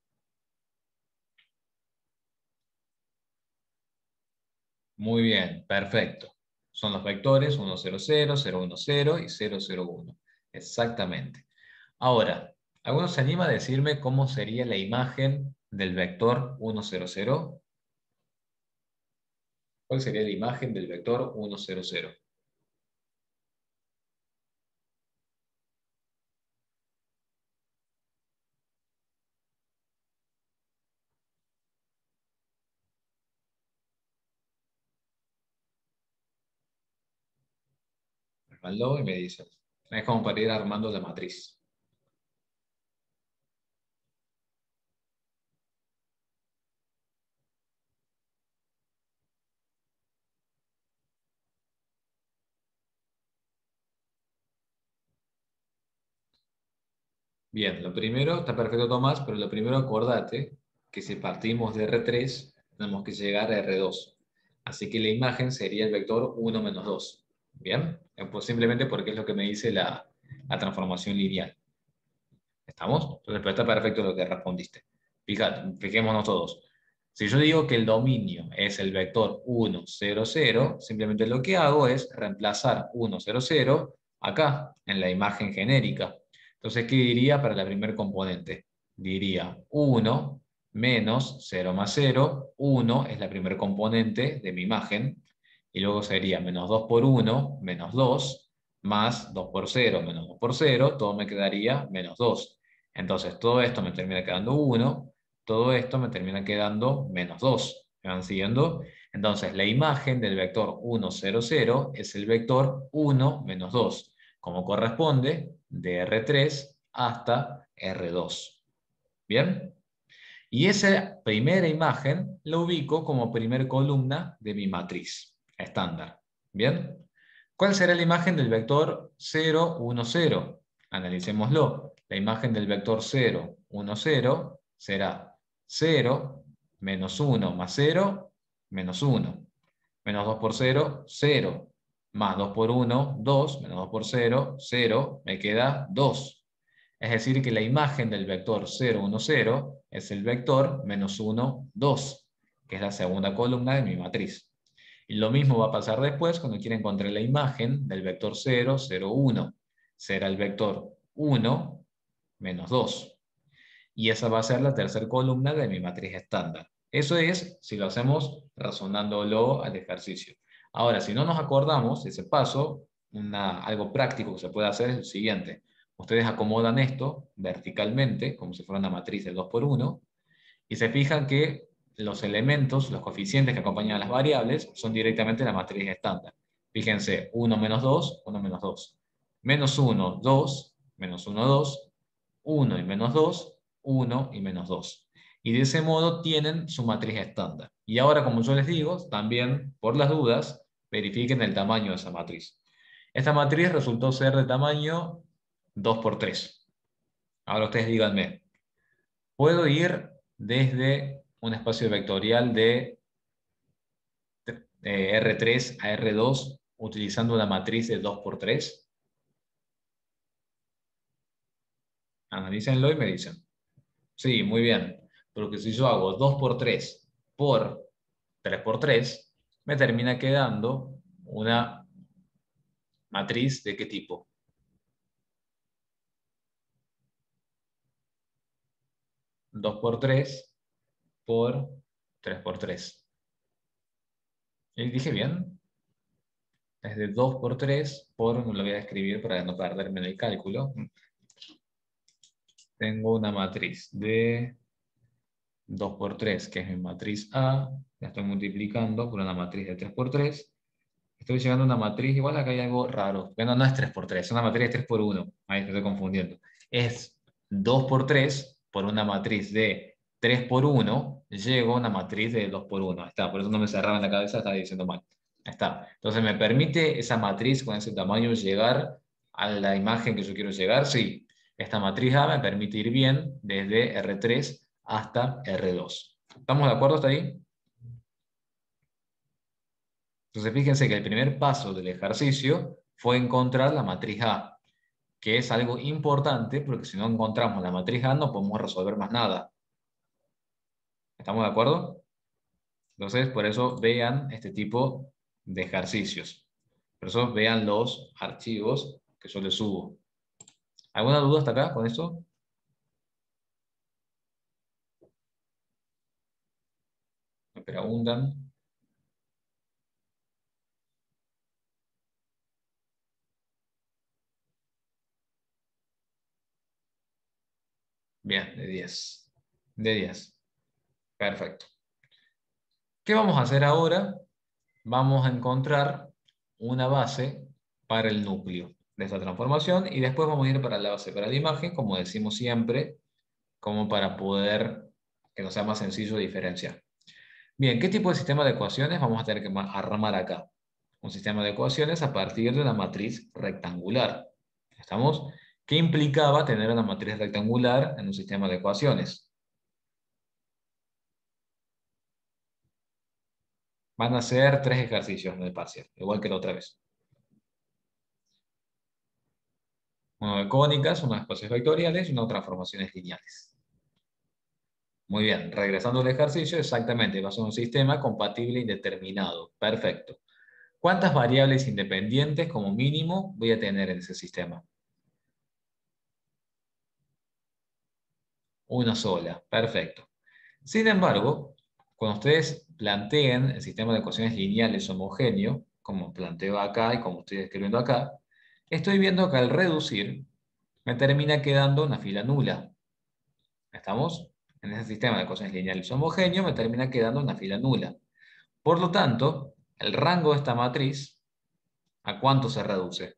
Muy bien, perfecto. Son los vectores 1, 0, 0, 0, 1, 0 y 0, 0, 1. Exactamente. Ahora, ¿alguno se anima a decirme cómo sería la imagen del vector 1, 0, 0? ¿Cuál sería la imagen del vector 1, 0, 0? Armando y me dices. Es como para ir armando la matriz. Bien, lo primero, está perfecto Tomás, pero lo primero acordate que si partimos de R3, tenemos que llegar a R2. Así que la imagen sería el vector 1 menos 2. Bien, pues simplemente porque es lo que me dice la transformación lineal. ¿Estamos? Entonces, pero está perfecto lo que respondiste. Fíjate, fijémonos todos. Si yo digo que el dominio es el vector 1, 0, 0, simplemente lo que hago es reemplazar 1, 0, 0 acá, en la imagen genérica. Entonces, ¿qué diría para la primer componente? Diría 1 menos 0 más 0. 1 es la primer componente de mi imagen. Y luego sería menos 2 por 1, menos 2, más 2 por 0, menos 2 por 0. Todo me quedaría menos 2. Entonces, todo esto me termina quedando 1, todo esto me termina quedando menos 2. ¿Me van siguiendo? Entonces, la imagen del vector 1, 0, 0 es el vector 1 menos 2, como corresponde de R3 hasta R2. ¿Bien? Y esa primera imagen la ubico como primer columna de mi matriz estándar. ¿Bien? ¿Cuál será la imagen del vector 0, 1, 0? Analicémoslo. La imagen del vector 0, 1, 0 será 0 menos 1 más 0 menos 1. Menos 2 por 0, 0. Más 2 por 1, 2. Menos 2 por 0, 0. Me queda 2. Es decir, que la imagen del vector 0, 1, 0 es el vector menos 1, 2, que es la segunda columna de mi matriz. Y lo mismo va a pasar después cuando quiera encontrar la imagen del vector 0, 0, 1. Será el vector 1 menos 2. Y esa va a ser la tercera columna de mi matriz estándar. Eso es si lo hacemos razonándolo al ejercicio. Ahora, si no nos acordamos de ese paso, algo práctico que se puede hacer es el siguiente. Ustedes acomodan esto verticalmente, como si fuera una matriz de 2 por 1, y se fijan que los elementos, los coeficientes que acompañan a las variables, son directamente la matriz estándar. Fíjense, 1 menos 2, 1 menos 2. Menos 1, 2, menos 1, 2, 1 y menos 2, 1 y menos 2. Y de ese modo tienen su matriz estándar. Y ahora, como yo les digo, también, por las dudas, verifiquen el tamaño de esa matriz. Esta matriz resultó ser de tamaño 2 por 3. Ahora ustedes díganme, ¿puedo ir desde un espacio vectorial de R3 a R2 utilizando una matriz de 2 por 3? Analícenlo y me dicen. Sí, muy bien. Porque si yo hago 2 por 3 por 3 por 3, me termina quedando una matriz de qué tipo. 2 por 3 por 3 por 3. ¿Y dije bien? Es de 2 por 3 por, lo voy a escribir para no perderme en el cálculo. Tengo una matriz de 2 por 3, que es mi matriz A. La estoy multiplicando por una matriz de 3 por 3. Estoy llegando a una matriz, igual acá hay algo raro. Bueno, no es 3 por 3, es una matriz de 3 por 1. Ahí me estoy confundiendo. Es 2 por 3 por una matriz de 3 por 1, llego a una matriz de 2 por 1. Ahí está, por eso no me cerraba en la cabeza, estaba diciendo mal. Ahí está. Entonces, ¿me permite esa matriz con ese tamaño llegar a la imagen que yo quiero llegar? Sí. Esta matriz A me permite ir bien desde R3 hasta R2. ¿Estamos de acuerdo hasta ahí? Entonces fíjense que el primer paso del ejercicio fue encontrar la matriz A, que es algo importante porque si no encontramos la matriz A no podemos resolver más nada. ¿Estamos de acuerdo? Entonces por eso vean este tipo de ejercicios. Por eso vean los archivos que yo les subo. ¿Alguna duda hasta acá con esto? Me preguntan. Bien, de 10. De 10. Perfecto. ¿Qué vamos a hacer ahora? Vamos a encontrar una base para el núcleo de esta transformación y después vamos a ir para la base para la imagen, como decimos siempre, como para poder que nos sea más sencillo diferenciar. Bien, ¿qué tipo de sistema de ecuaciones vamos a tener que armar acá? Un sistema de ecuaciones a partir de una matriz rectangular. ¿Estamos? ¿Qué implicaba tener una matriz rectangular en un sistema de ecuaciones? Van a ser tres ejercicios en el parcial, igual que la otra vez. Uno de cónicas, uno de espacios vectoriales y uno de transformaciones lineales. Muy bien, regresando al ejercicio, exactamente, va a ser un sistema compatible indeterminado. Perfecto. ¿Cuántas variables independientes como mínimo voy a tener en ese sistema? Una sola. Perfecto. Sin embargo, cuando ustedes planteen el sistema de ecuaciones lineales homogéneo, como planteo acá y como estoy escribiendo acá, estoy viendo que al reducir me termina quedando una fila nula. ¿Estamos? En ese sistema de ecuaciones lineales homogéneo me termina quedando una fila nula. Por lo tanto, el rango de esta matriz, ¿a cuánto se reduce?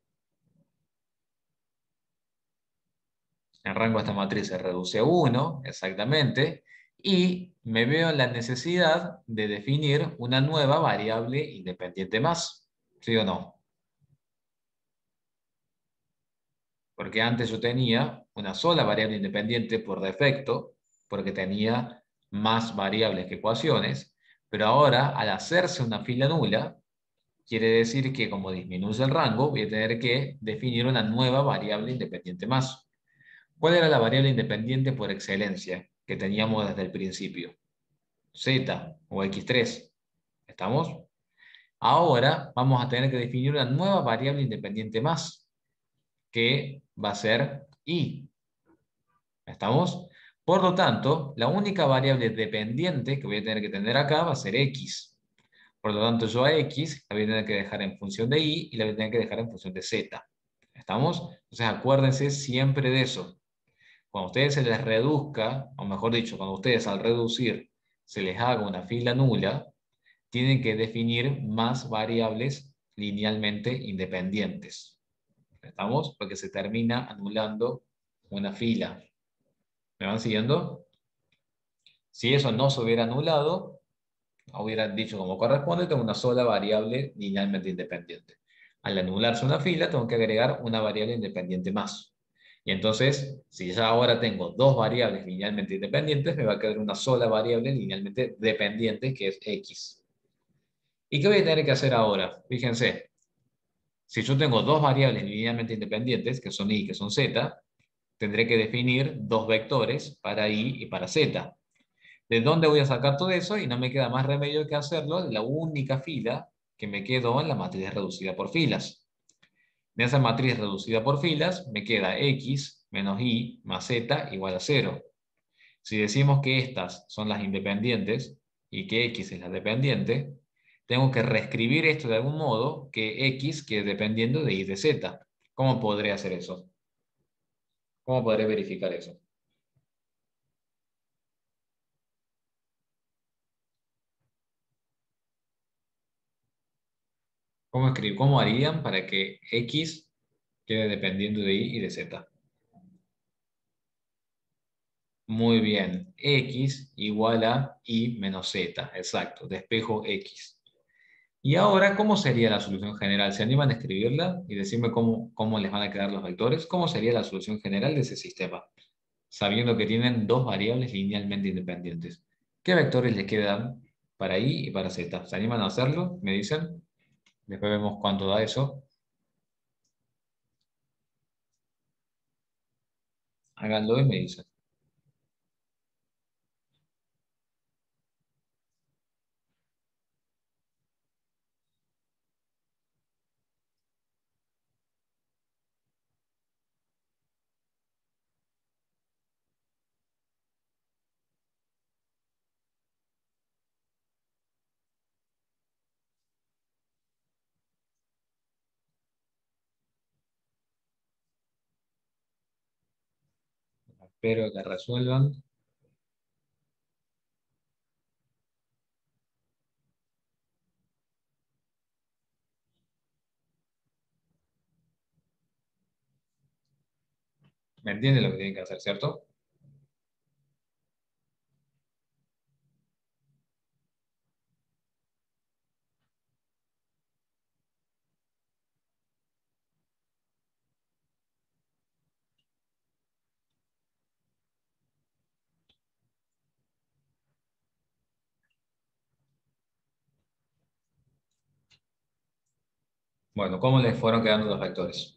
El rango de esta matriz se reduce a 1, exactamente, y me veo en la necesidad de definir una nueva variable independiente más. ¿Sí o no? Porque antes yo tenía una sola variable independiente por defecto, porque tenía más variables que ecuaciones, pero ahora al hacerse una fila nula, quiere decir que como disminuye el rango, voy a tener que definir una nueva variable independiente más. ¿Cuál era la variable independiente por excelencia que teníamos desde el principio? Z o X3. ¿Estamos? Ahora vamos a tener que definir una nueva variable independiente más, que va a ser Y. ¿Estamos? Por lo tanto, la única variable dependiente que voy a tener que tener acá va a ser X. Por lo tanto, yo a X la voy a tener que dejar en función de Y y la voy a tener que dejar en función de Z. ¿Estamos? Entonces acuérdense siempre de eso. Cuando a ustedes se les reduzca, o mejor dicho, cuando ustedes al reducir se les haga una fila nula, tienen que definir más variables linealmente independientes. ¿Estamos? Porque se termina anulando una fila. ¿Me van siguiendo? Si eso no se hubiera anulado, hubiera dicho como corresponde, tengo una sola variable linealmente independiente. Al anularse una fila, tengo que agregar una variable independiente más. Y entonces, si ya ahora tengo dos variables linealmente independientes, me va a quedar una sola variable linealmente dependiente, que es x. ¿Y qué voy a tener que hacer ahora? Fíjense, si yo tengo dos variables linealmente independientes, que son y y que son z, tendré que definir dos vectores para y para z. ¿De dónde voy a sacar todo eso? Y no me queda más remedio que hacerlo en la única fila que me quedó en la matriz reducida por filas. De esa matriz reducida por filas me queda x menos y más z igual a 0. Si decimos que estas son las independientes y que x es la dependiente, tengo que reescribir esto de algún modo que x quede dependiendo de y de z. ¿Cómo podré hacer eso? ¿Cómo podré verificar eso? ¿Cómo harían para que x quede dependiendo de y de z? Muy bien, x igual a y menos z, exacto, despejo x. Y ahora, ¿cómo sería la solución general? ¿Se animan a escribirla y decirme cómo les van a quedar los vectores? ¿Cómo sería la solución general de ese sistema? Sabiendo que tienen dos variables linealmente independientes. ¿Qué vectores les quedan para y para z? ¿Se animan a hacerlo? ¿Me dicen? Después vemos cuánto da eso. Háganlo y me dicen. Espero que resuelvan. ¿Me entienden lo que tienen que hacer, cierto? Bueno, ¿cómo les fueron quedando los vectores?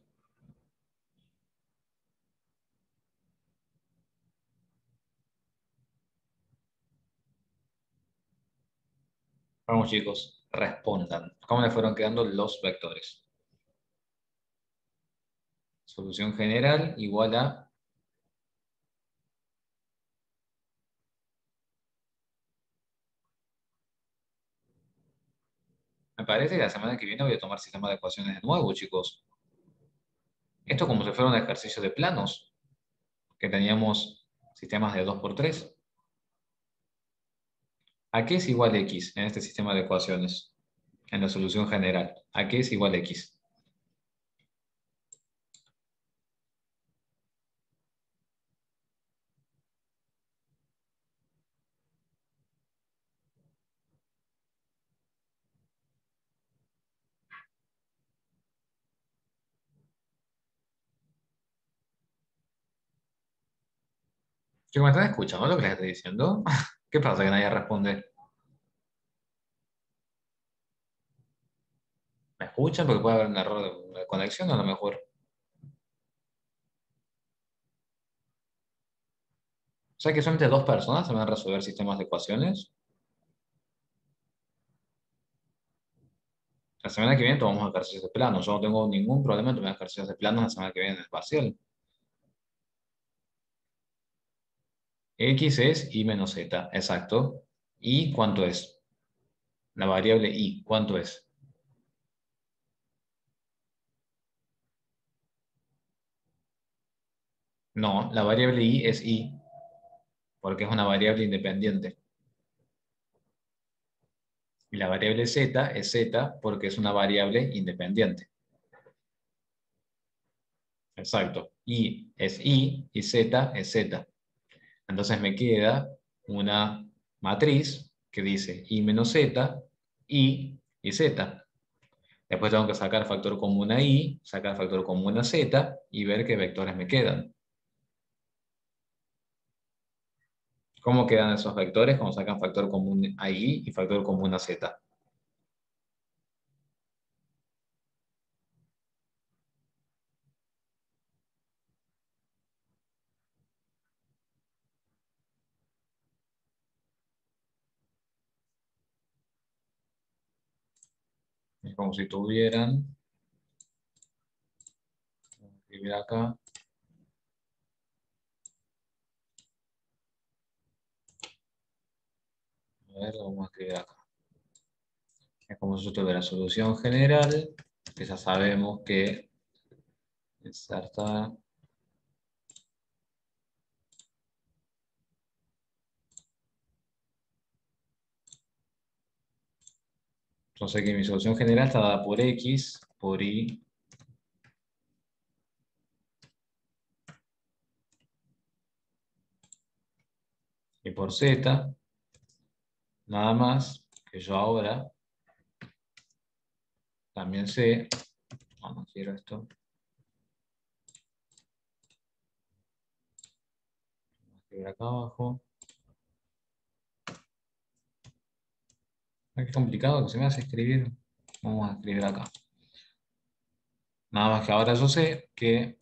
Vamos chicos, respondan. ¿Cómo les fueron quedando los vectores? Solución general igual a... Me parece que la semana que viene voy a tomar sistema de ecuaciones de nuevo, chicos. Esto como si fuera un ejercicio de planos, que teníamos sistemas de 2 por 3. ¿A qué es igual x en este sistema de ecuaciones? En la solución general. ¿A qué es igual x? Chicos, ¿me están escuchando lo que les estoy diciendo? ¿Qué pasa que nadie responde? ¿Me escuchan? Porque puede haber un error de conexión a lo mejor. O sea que solamente dos personas se van a resolver sistemas de ecuaciones. La semana que viene tomamos ejercicios de plano. Yo no tengo ningún problema en tomar ejercicios de plano la semana que viene en el parcial. X es y menos z, exacto. ¿Y cuánto es? La variable y, ¿cuánto es? No, la variable y, porque es una variable independiente. Y la variable z es z porque es una variable independiente. Exacto. Y z es z. Entonces me queda una matriz que dice y menos z, y z. Después tengo que sacar factor común a i, sacar factor común a z y ver qué vectores me quedan. ¿Cómo quedan esos vectores cuando sacan factor común a i y factor común a z? Es como si tuvieran, voy a escribir acá, a ver, lo vamos a escribir acá. Es como si yo tuviera solución general, que ya sabemos que insertar. Entonces que mi solución general está dada por x, por y, y por z, nada más que yo ahora también sé, no quiero esto, voy a escribir acá abajo. Qué complicado que se me hace escribir. Vamos a escribir acá. Nada más que ahora yo sé que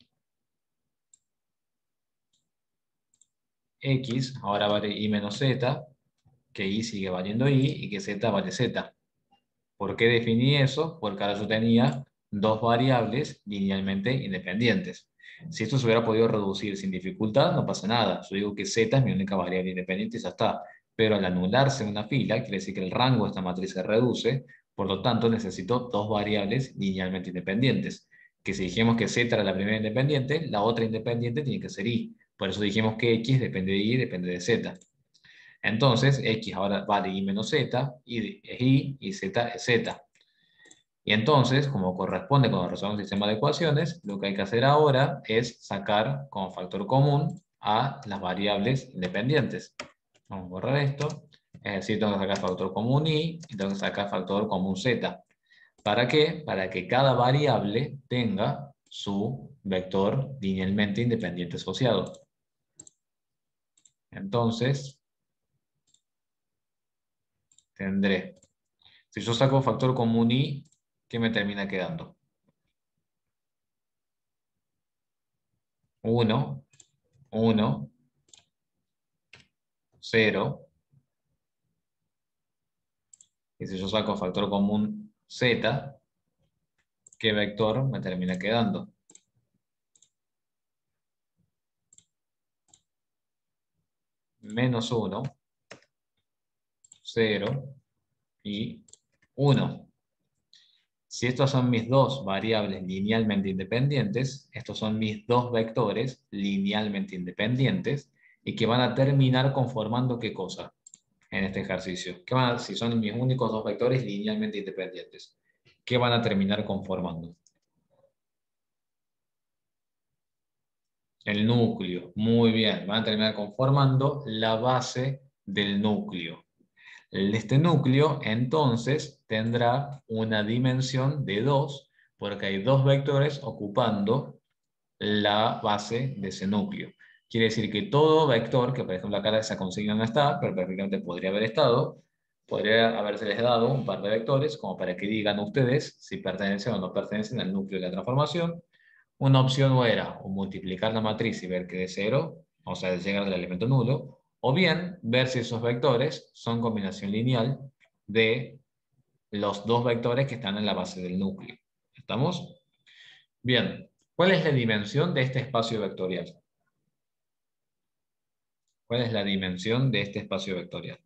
x ahora vale y menos z, que y sigue valiendo y que z vale z. ¿Por qué definí eso? Porque ahora yo tenía dos variables linealmente independientes. Si esto se hubiera podido reducir sin dificultad, no pasa nada. Yo digo que z es mi única variable independiente y ya está. Pero al anularse una fila, quiere decir que el rango de esta matriz se reduce, por lo tanto necesito dos variables linealmente independientes. Que si dijimos que z era la primera independiente, la otra independiente tiene que ser y. Por eso dijimos que X depende de Y, depende de Z. Entonces, X ahora vale Y menos Z, Y es Y Z es Z. Y entonces, como corresponde cuando resolvemos un sistema de ecuaciones, lo que hay que hacer ahora es sacar como factor común a las variables independientes. Vamos a borrar esto. Es decir, tengo que sacar factor común Y y tengo que sacar factor común Z. ¿Para qué? Para que cada variable tenga su vector linealmente independiente asociado. Entonces, tendré, si yo saco factor común Y, ¿qué me termina quedando? 1, 1, 0. Y si yo saco factor común Z, ¿qué vector me termina quedando? Menos 1, 0 y 1. Si estos son mis dos variables linealmente independientes, estos son mis dos vectores linealmente independientes y que van a terminar conformando ¿qué cosa en este ejercicio? Si son mis únicos dos vectores linealmente independientes, ¿qué van a terminar conformando? El núcleo. Muy bien, van a terminar conformando la base del núcleo. Este núcleo entonces tendrá una dimensión de 2 porque hay dos vectores ocupando la base de ese núcleo. Quiere decir que todo vector, que por ejemplo acá esa consigna no está, pero perfectamente podría haber estado, podría haberse dado un par de vectores como para que digan ustedes si pertenecen o no pertenecen al núcleo de la transformación. Una opción era o multiplicar la matriz y ver que de cero, o sea, de llegar al elemento nulo, o bien ver si esos vectores son combinación lineal de los dos vectores que están en la base del núcleo. ¿Estamos? Bien. ¿Cuál es la dimensión de este espacio vectorial? ¿Cuál es la dimensión de este espacio vectorial?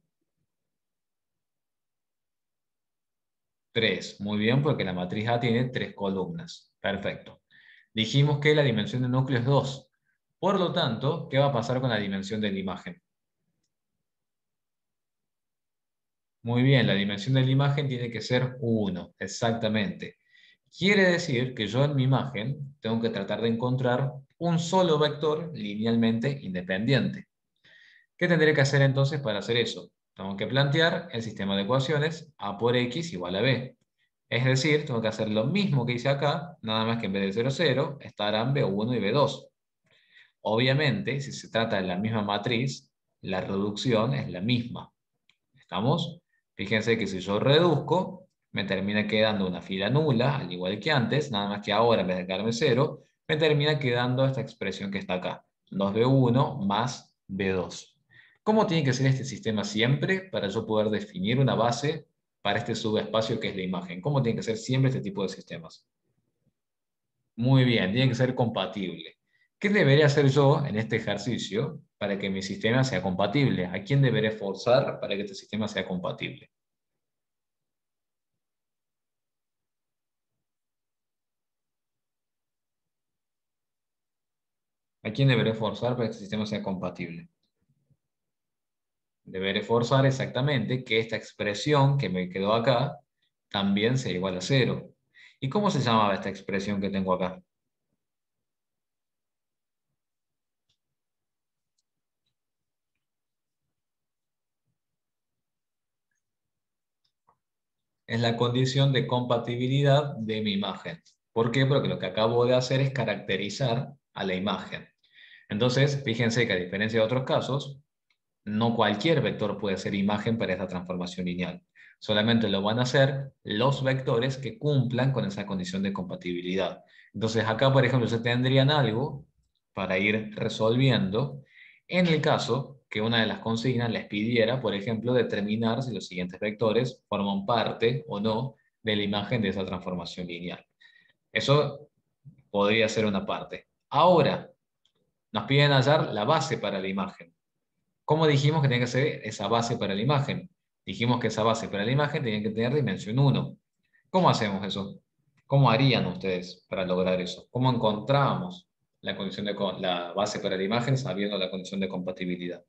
3. Muy bien, porque la matriz A tiene 3 columnas. Perfecto. Dijimos que la dimensión del núcleo es 2. Por lo tanto, ¿qué va a pasar con la dimensión de la imagen? Muy bien, la dimensión de la imagen tiene que ser 1, exactamente. Quiere decir que yo en mi imagen tengo que tratar de encontrar un solo vector linealmente independiente. ¿Qué tendré que hacer entonces para hacer eso? Tengo que plantear el sistema de ecuaciones A por X igual a B. Es decir, tengo que hacer lo mismo que hice acá, nada más que en vez de 0, 0, estarán B1 y B2. Obviamente, si se trata de la misma matriz, la reducción es la misma. ¿Estamos? Fíjense que si yo reduzco, me termina quedando una fila nula, al igual que antes, nada más que ahora en vez de quedarme 0, me termina quedando esta expresión que está acá, 2B1 más B2. ¿Cómo tiene que ser este sistema siempre para yo poder definir una base para este subespacio que es la imagen? ¿Cómo tiene que ser siempre este tipo de sistemas? Muy bien, tiene que ser compatible. ¿Qué debería hacer yo en este ejercicio para que mi sistema sea compatible? ¿A quién deberé forzar para que este sistema sea compatible? ¿A quién deberé forzar para que este sistema sea compatible? Deberé forzar exactamente que esta expresión que me quedó acá también sea igual a 0. ¿Y cómo se llamaba esta expresión que tengo acá? Es la condición de compatibilidad de mi imagen. ¿Por qué? Porque lo que acabo de hacer es caracterizar a la imagen. Entonces, fíjense que a diferencia de otros casos, no cualquier vector puede ser imagen para esta transformación lineal. Solamente lo van a hacer los vectores que cumplan con esa condición de compatibilidad. Entonces acá, por ejemplo, se tendrían algo para ir resolviendo en el caso que una de las consignas les pidiera, por ejemplo, determinar si los siguientes vectores forman parte o no de la imagen de esa transformación lineal. Eso podría ser una parte. Ahora, nos piden hallar la base para la imagen. ¿Cómo dijimos que tenía que ser esa base para la imagen? Dijimos que esa base para la imagen tenía que tener dimensión 1. ¿Cómo hacemos eso? ¿Cómo harían ustedes para lograr eso? ¿Cómo encontramos la condición de la base para la imagen sabiendo la condición de compatibilidad.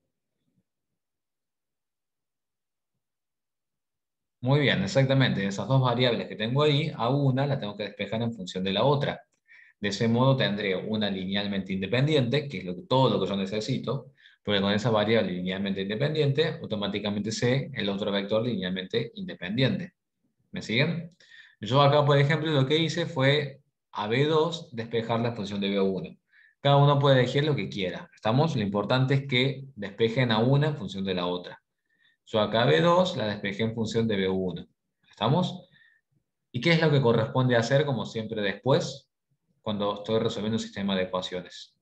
Muy bien, exactamente. Esas dos variables que tengo ahí, a una la tengo que despejar en función de la otra. De ese modo tendré una linealmente independiente, que es todo lo que yo necesito, porque con esa variable linealmente independiente, automáticamente sé el otro vector linealmente independiente. ¿Me siguen? Yo acá, por ejemplo, lo que hice fue a B2 despejar la función de B1. Cada uno puede elegir lo que quiera. ¿Estamos? Lo importante es que despejen a una en función de la otra. Yo acá B2 la despejé en función de B1. ¿Estamos? ¿Y qué es lo que corresponde hacer, como siempre después, cuando estoy resolviendo un sistema de ecuaciones?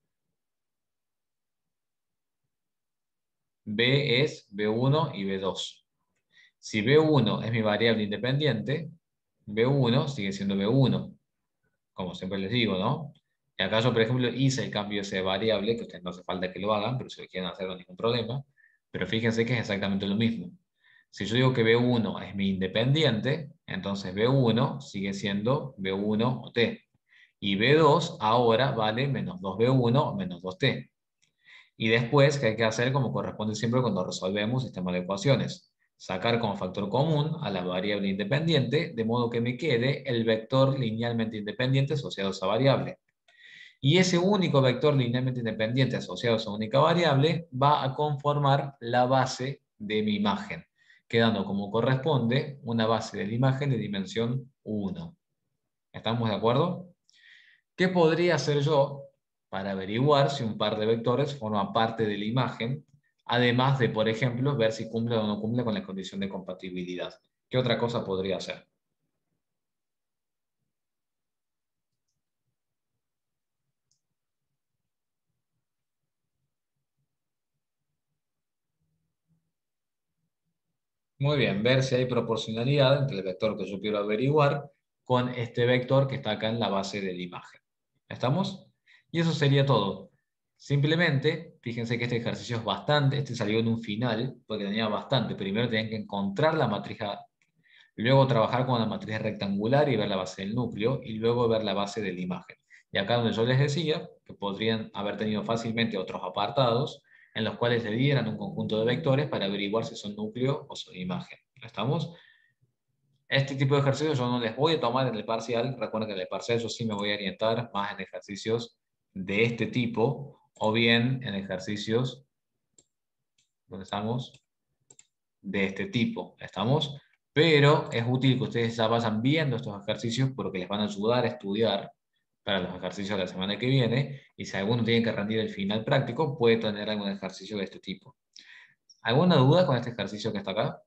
B es B1 y B2. Si B1 es mi variable independiente, B1 sigue siendo B1, como siempre les digo, ¿no? Y acá yo, por ejemplo, hice el cambio de esa variable, que a ustedes no hace falta que lo hagan, pero si lo quieren hacer no hay ningún problema. Pero fíjense que es exactamente lo mismo. Si yo digo que B1 es mi independiente, entonces B1 sigue siendo B1 o T. Y B2 ahora vale menos 2B1 o menos 2T. Y después, ¿qué hay que hacer? Como corresponde siempre cuando resolvemos sistemas de ecuaciones. Sacar como factor común a la variable independiente, de modo que me quede el vector linealmente independiente asociado a esa variable. Y ese único vector linealmente independiente asociado a esa única variable va a conformar la base de mi imagen, quedando como corresponde una base de la imagen de dimensión 1. ¿Estamos de acuerdo? ¿Qué podría hacer yo para averiguar si un par de vectores forma parte de la imagen, además de, por ejemplo, ver si cumple o no cumple con la condición de compatibilidad? ¿Qué otra cosa podría hacer? Muy bien, ver si hay proporcionalidad entre el vector que yo quiero averiguar con este vector que está acá en la base de la imagen. ¿Estamos? Y eso sería todo. Simplemente, fíjense que este ejercicio es bastante, este salió en un final, porque tenía bastante. Primero tenían que encontrar la matriz A, luego trabajar con la matriz rectangular y ver la base del núcleo, y luego ver la base de la imagen. Y acá donde yo les decía que podrían haber tenido fácilmente otros apartados en los cuales le dieran un conjunto de vectores para averiguar si son núcleo o son imagen. ¿Estamos? Este tipo de ejercicios yo no les voy a tomar en el parcial. Recuerden que en el parcial yo sí me voy a orientar más en ejercicios de este tipo o bien en ejercicios donde estamos de este tipo. ¿Estamos? Pero es útil que ustedes ya vayan viendo estos ejercicios porque les van a ayudar a estudiar para los ejercicios de la semana que viene, y si alguno tiene que rendir el final práctico, puede tener algún ejercicio de este tipo. ¿Alguna duda con este ejercicio que está acá?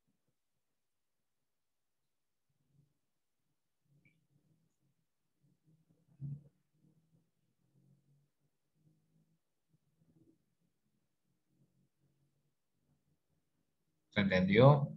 ¿Se entendió?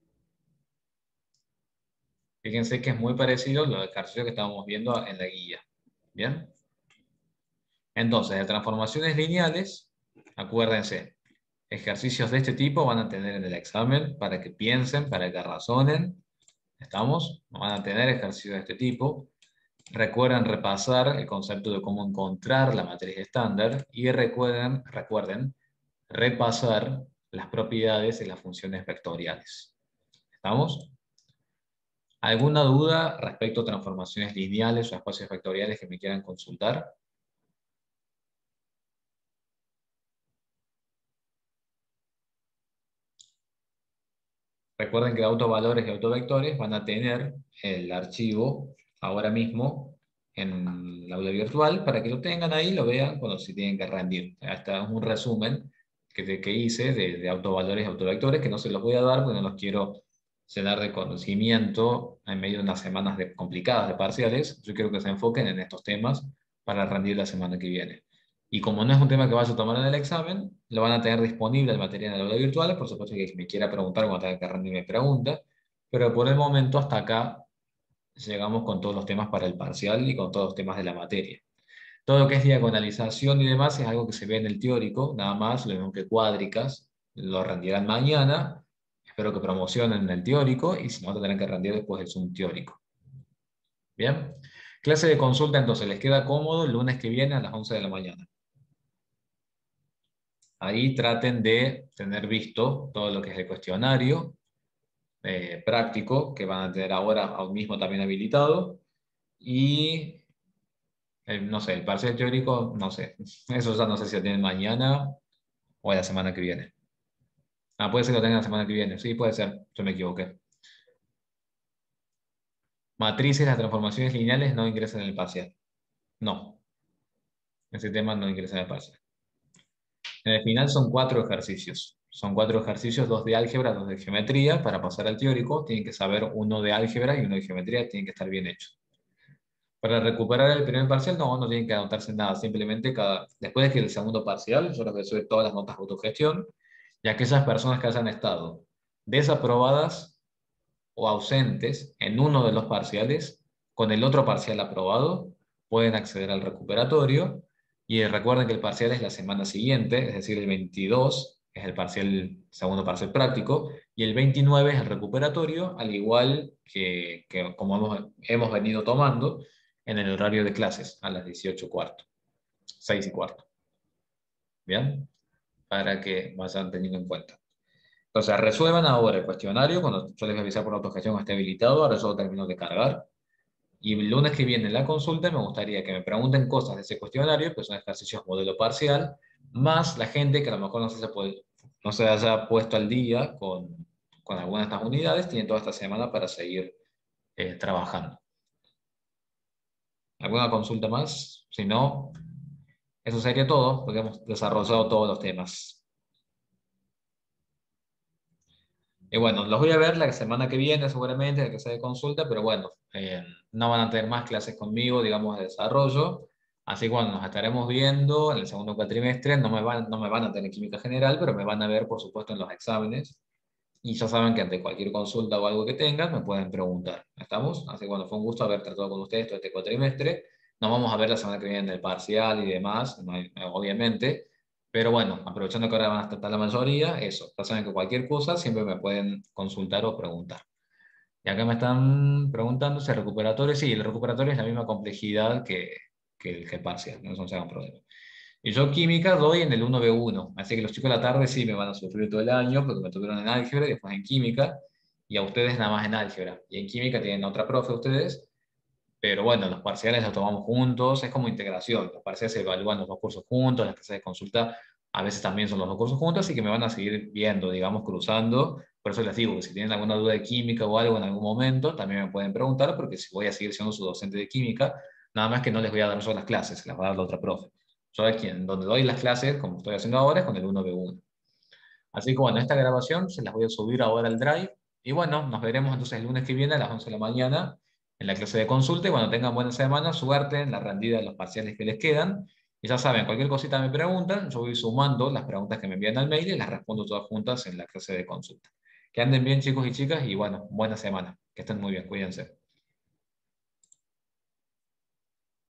Fíjense que es muy parecido a los ejercicios que estábamos viendo en la guía. ¿Bien? Entonces, de transformaciones lineales, acuérdense, ejercicios de este tipo van a tener en el examen para que piensen, para que razonen. ¿Estamos? Van a tener ejercicios de este tipo. Recuerden repasar el concepto de cómo encontrar la matriz estándar y recuerden repasar las propiedades de las funciones vectoriales. ¿Estamos? ¿Alguna duda respecto a transformaciones lineales o espacios vectoriales que me quieran consultar? Recuerden que autovalores y autovectores van a tener el archivo ahora mismo en el aula virtual para que lo tengan ahí y lo vean cuando se tienen que rendir. Hasta un resumen que hice de autovalores y autovectores que no se los voy a dar porque no los quiero llenar de conocimiento en medio de unas semanas complicadas de parciales. Yo quiero que se enfoquen en estos temas para rendir la semana que viene. Y como no es un tema que vaya a tomar en el examen, lo van a tener disponible el material en el aula virtual. Por supuesto que me quiera preguntar cuando tenga que rendir mi pregunta, pero por el momento hasta acá llegamos con todos los temas para el parcial y con todos los temas de la materia. Todo lo que es diagonalización y demás es algo que se ve en el teórico, nada más, lo mismo que cuádricas, lo rendirán mañana. Espero que promocionen el teórico y si no, tendrán que rendir después el Zoom teórico. Bien. Clase de consulta, entonces, ¿les queda cómodo el lunes que viene a las 11 de la mañana? Ahí traten de tener visto todo lo que es el cuestionario práctico, que van a tener ahora aún mismo también habilitado, y no sé, el parcial teórico, no sé, eso ya no sé si lo tienen mañana o la semana que viene. Ah, puede ser que lo tengan la semana que viene, sí, puede ser, yo me equivoqué. Matrices, las transformaciones lineales no ingresan en el parcial. No, ese tema no ingresa en el parcial. En el final son 4 ejercicios. Son 4 ejercicios, 2 de álgebra, 2 de geometría. Para pasar al teórico, tienen que saber uno de álgebra y uno de geometría, tienen que estar bien hechos. Para recuperar el primer parcial, no tienen que anotarse nada. Simplemente después de que el segundo parcial, yo les voy a subir todas las notas de autogestión, y aquellas personas que hayan estado desaprobadas o ausentes en uno de los parciales, con el otro parcial aprobado, pueden acceder al recuperatorio. Y recuerden que el parcial es la semana siguiente, es decir, el 22 es el parcial, segundo parcial práctico, y el 29 es el recuperatorio, al igual que como hemos venido tomando en el horario de clases, a las 18:15, 6:15. ¿Bien? Para que vayan teniendo en cuenta. Entonces, resuelvan ahora el cuestionario. Cuando yo les voy a avisar por autogestión que esté habilitado, ahora yo lo termino de cargar. Y el lunes que viene en la consulta me gustaría que me pregunten cosas de ese cuestionario, que son ejercicios modelo parcial, más la gente que a lo mejor no se haya puesto al día con algunas de estas unidades, tiene toda esta semana para seguir trabajando. ¿Alguna consulta más? Si no, eso sería todo, porque hemos desarrollado todos los temas. Y bueno, los voy a ver la semana que viene seguramente, la que sea de consulta, pero bueno, no van a tener más clases conmigo, digamos, de desarrollo. Así que bueno, nos estaremos viendo en el segundo cuatrimestre. No me van a tener química general, pero me van a ver, por supuesto, en los exámenes. Y ya saben que ante cualquier consulta o algo que tengan, me pueden preguntar. ¿Estamos? Así que bueno, fue un gusto haber tratado con ustedes todo este cuatrimestre. Nos vamos a ver la semana que viene en el parcial y demás, obviamente. Pero bueno, aprovechando que ahora van a tratar la mayoría, eso. Ya saben que cualquier cosa siempre me pueden consultar o preguntar. Y acá me están preguntando si el recuperatorio, sí, el recuperatorio es la misma complejidad que el parcial, no se hagan problema. Y yo química doy en el 1B1, así que los chicos de la tarde sí me van a sufrir todo el año porque me tuvieron en álgebra y después en química, y a ustedes nada más en álgebra. Y en química tienen otra profe ustedes, pero bueno, los parciales los tomamos juntos, es como integración. Los parciales se evalúan los 2 cursos juntos, las clases de consulta a veces también son los 2 cursos juntos, así que me van a seguir viendo, digamos, cruzando. Por eso les digo que si tienen alguna duda de química o algo en algún momento, también me pueden preguntar, porque si voy a seguir siendo su docente de química, nada más que no les voy a dar yo las clases, se las va a dar la otra profe. Yo aquí, donde doy las clases, como estoy haciendo ahora, es con el 1B1. Así que bueno, esta grabación se las voy a subir ahora al Drive. Y bueno, nos veremos entonces el lunes que viene a las 11 de la mañana en la clase de consulta. Y bueno, tengan buena semana, suerte en la rendida de los parciales que les quedan. Y ya saben, cualquier cosita me preguntan, yo voy sumando las preguntas que me envían al mail y las respondo todas juntas en la clase de consulta. Que anden bien, chicos y chicas, y bueno, buena semana. Que estén muy bien, cuídense.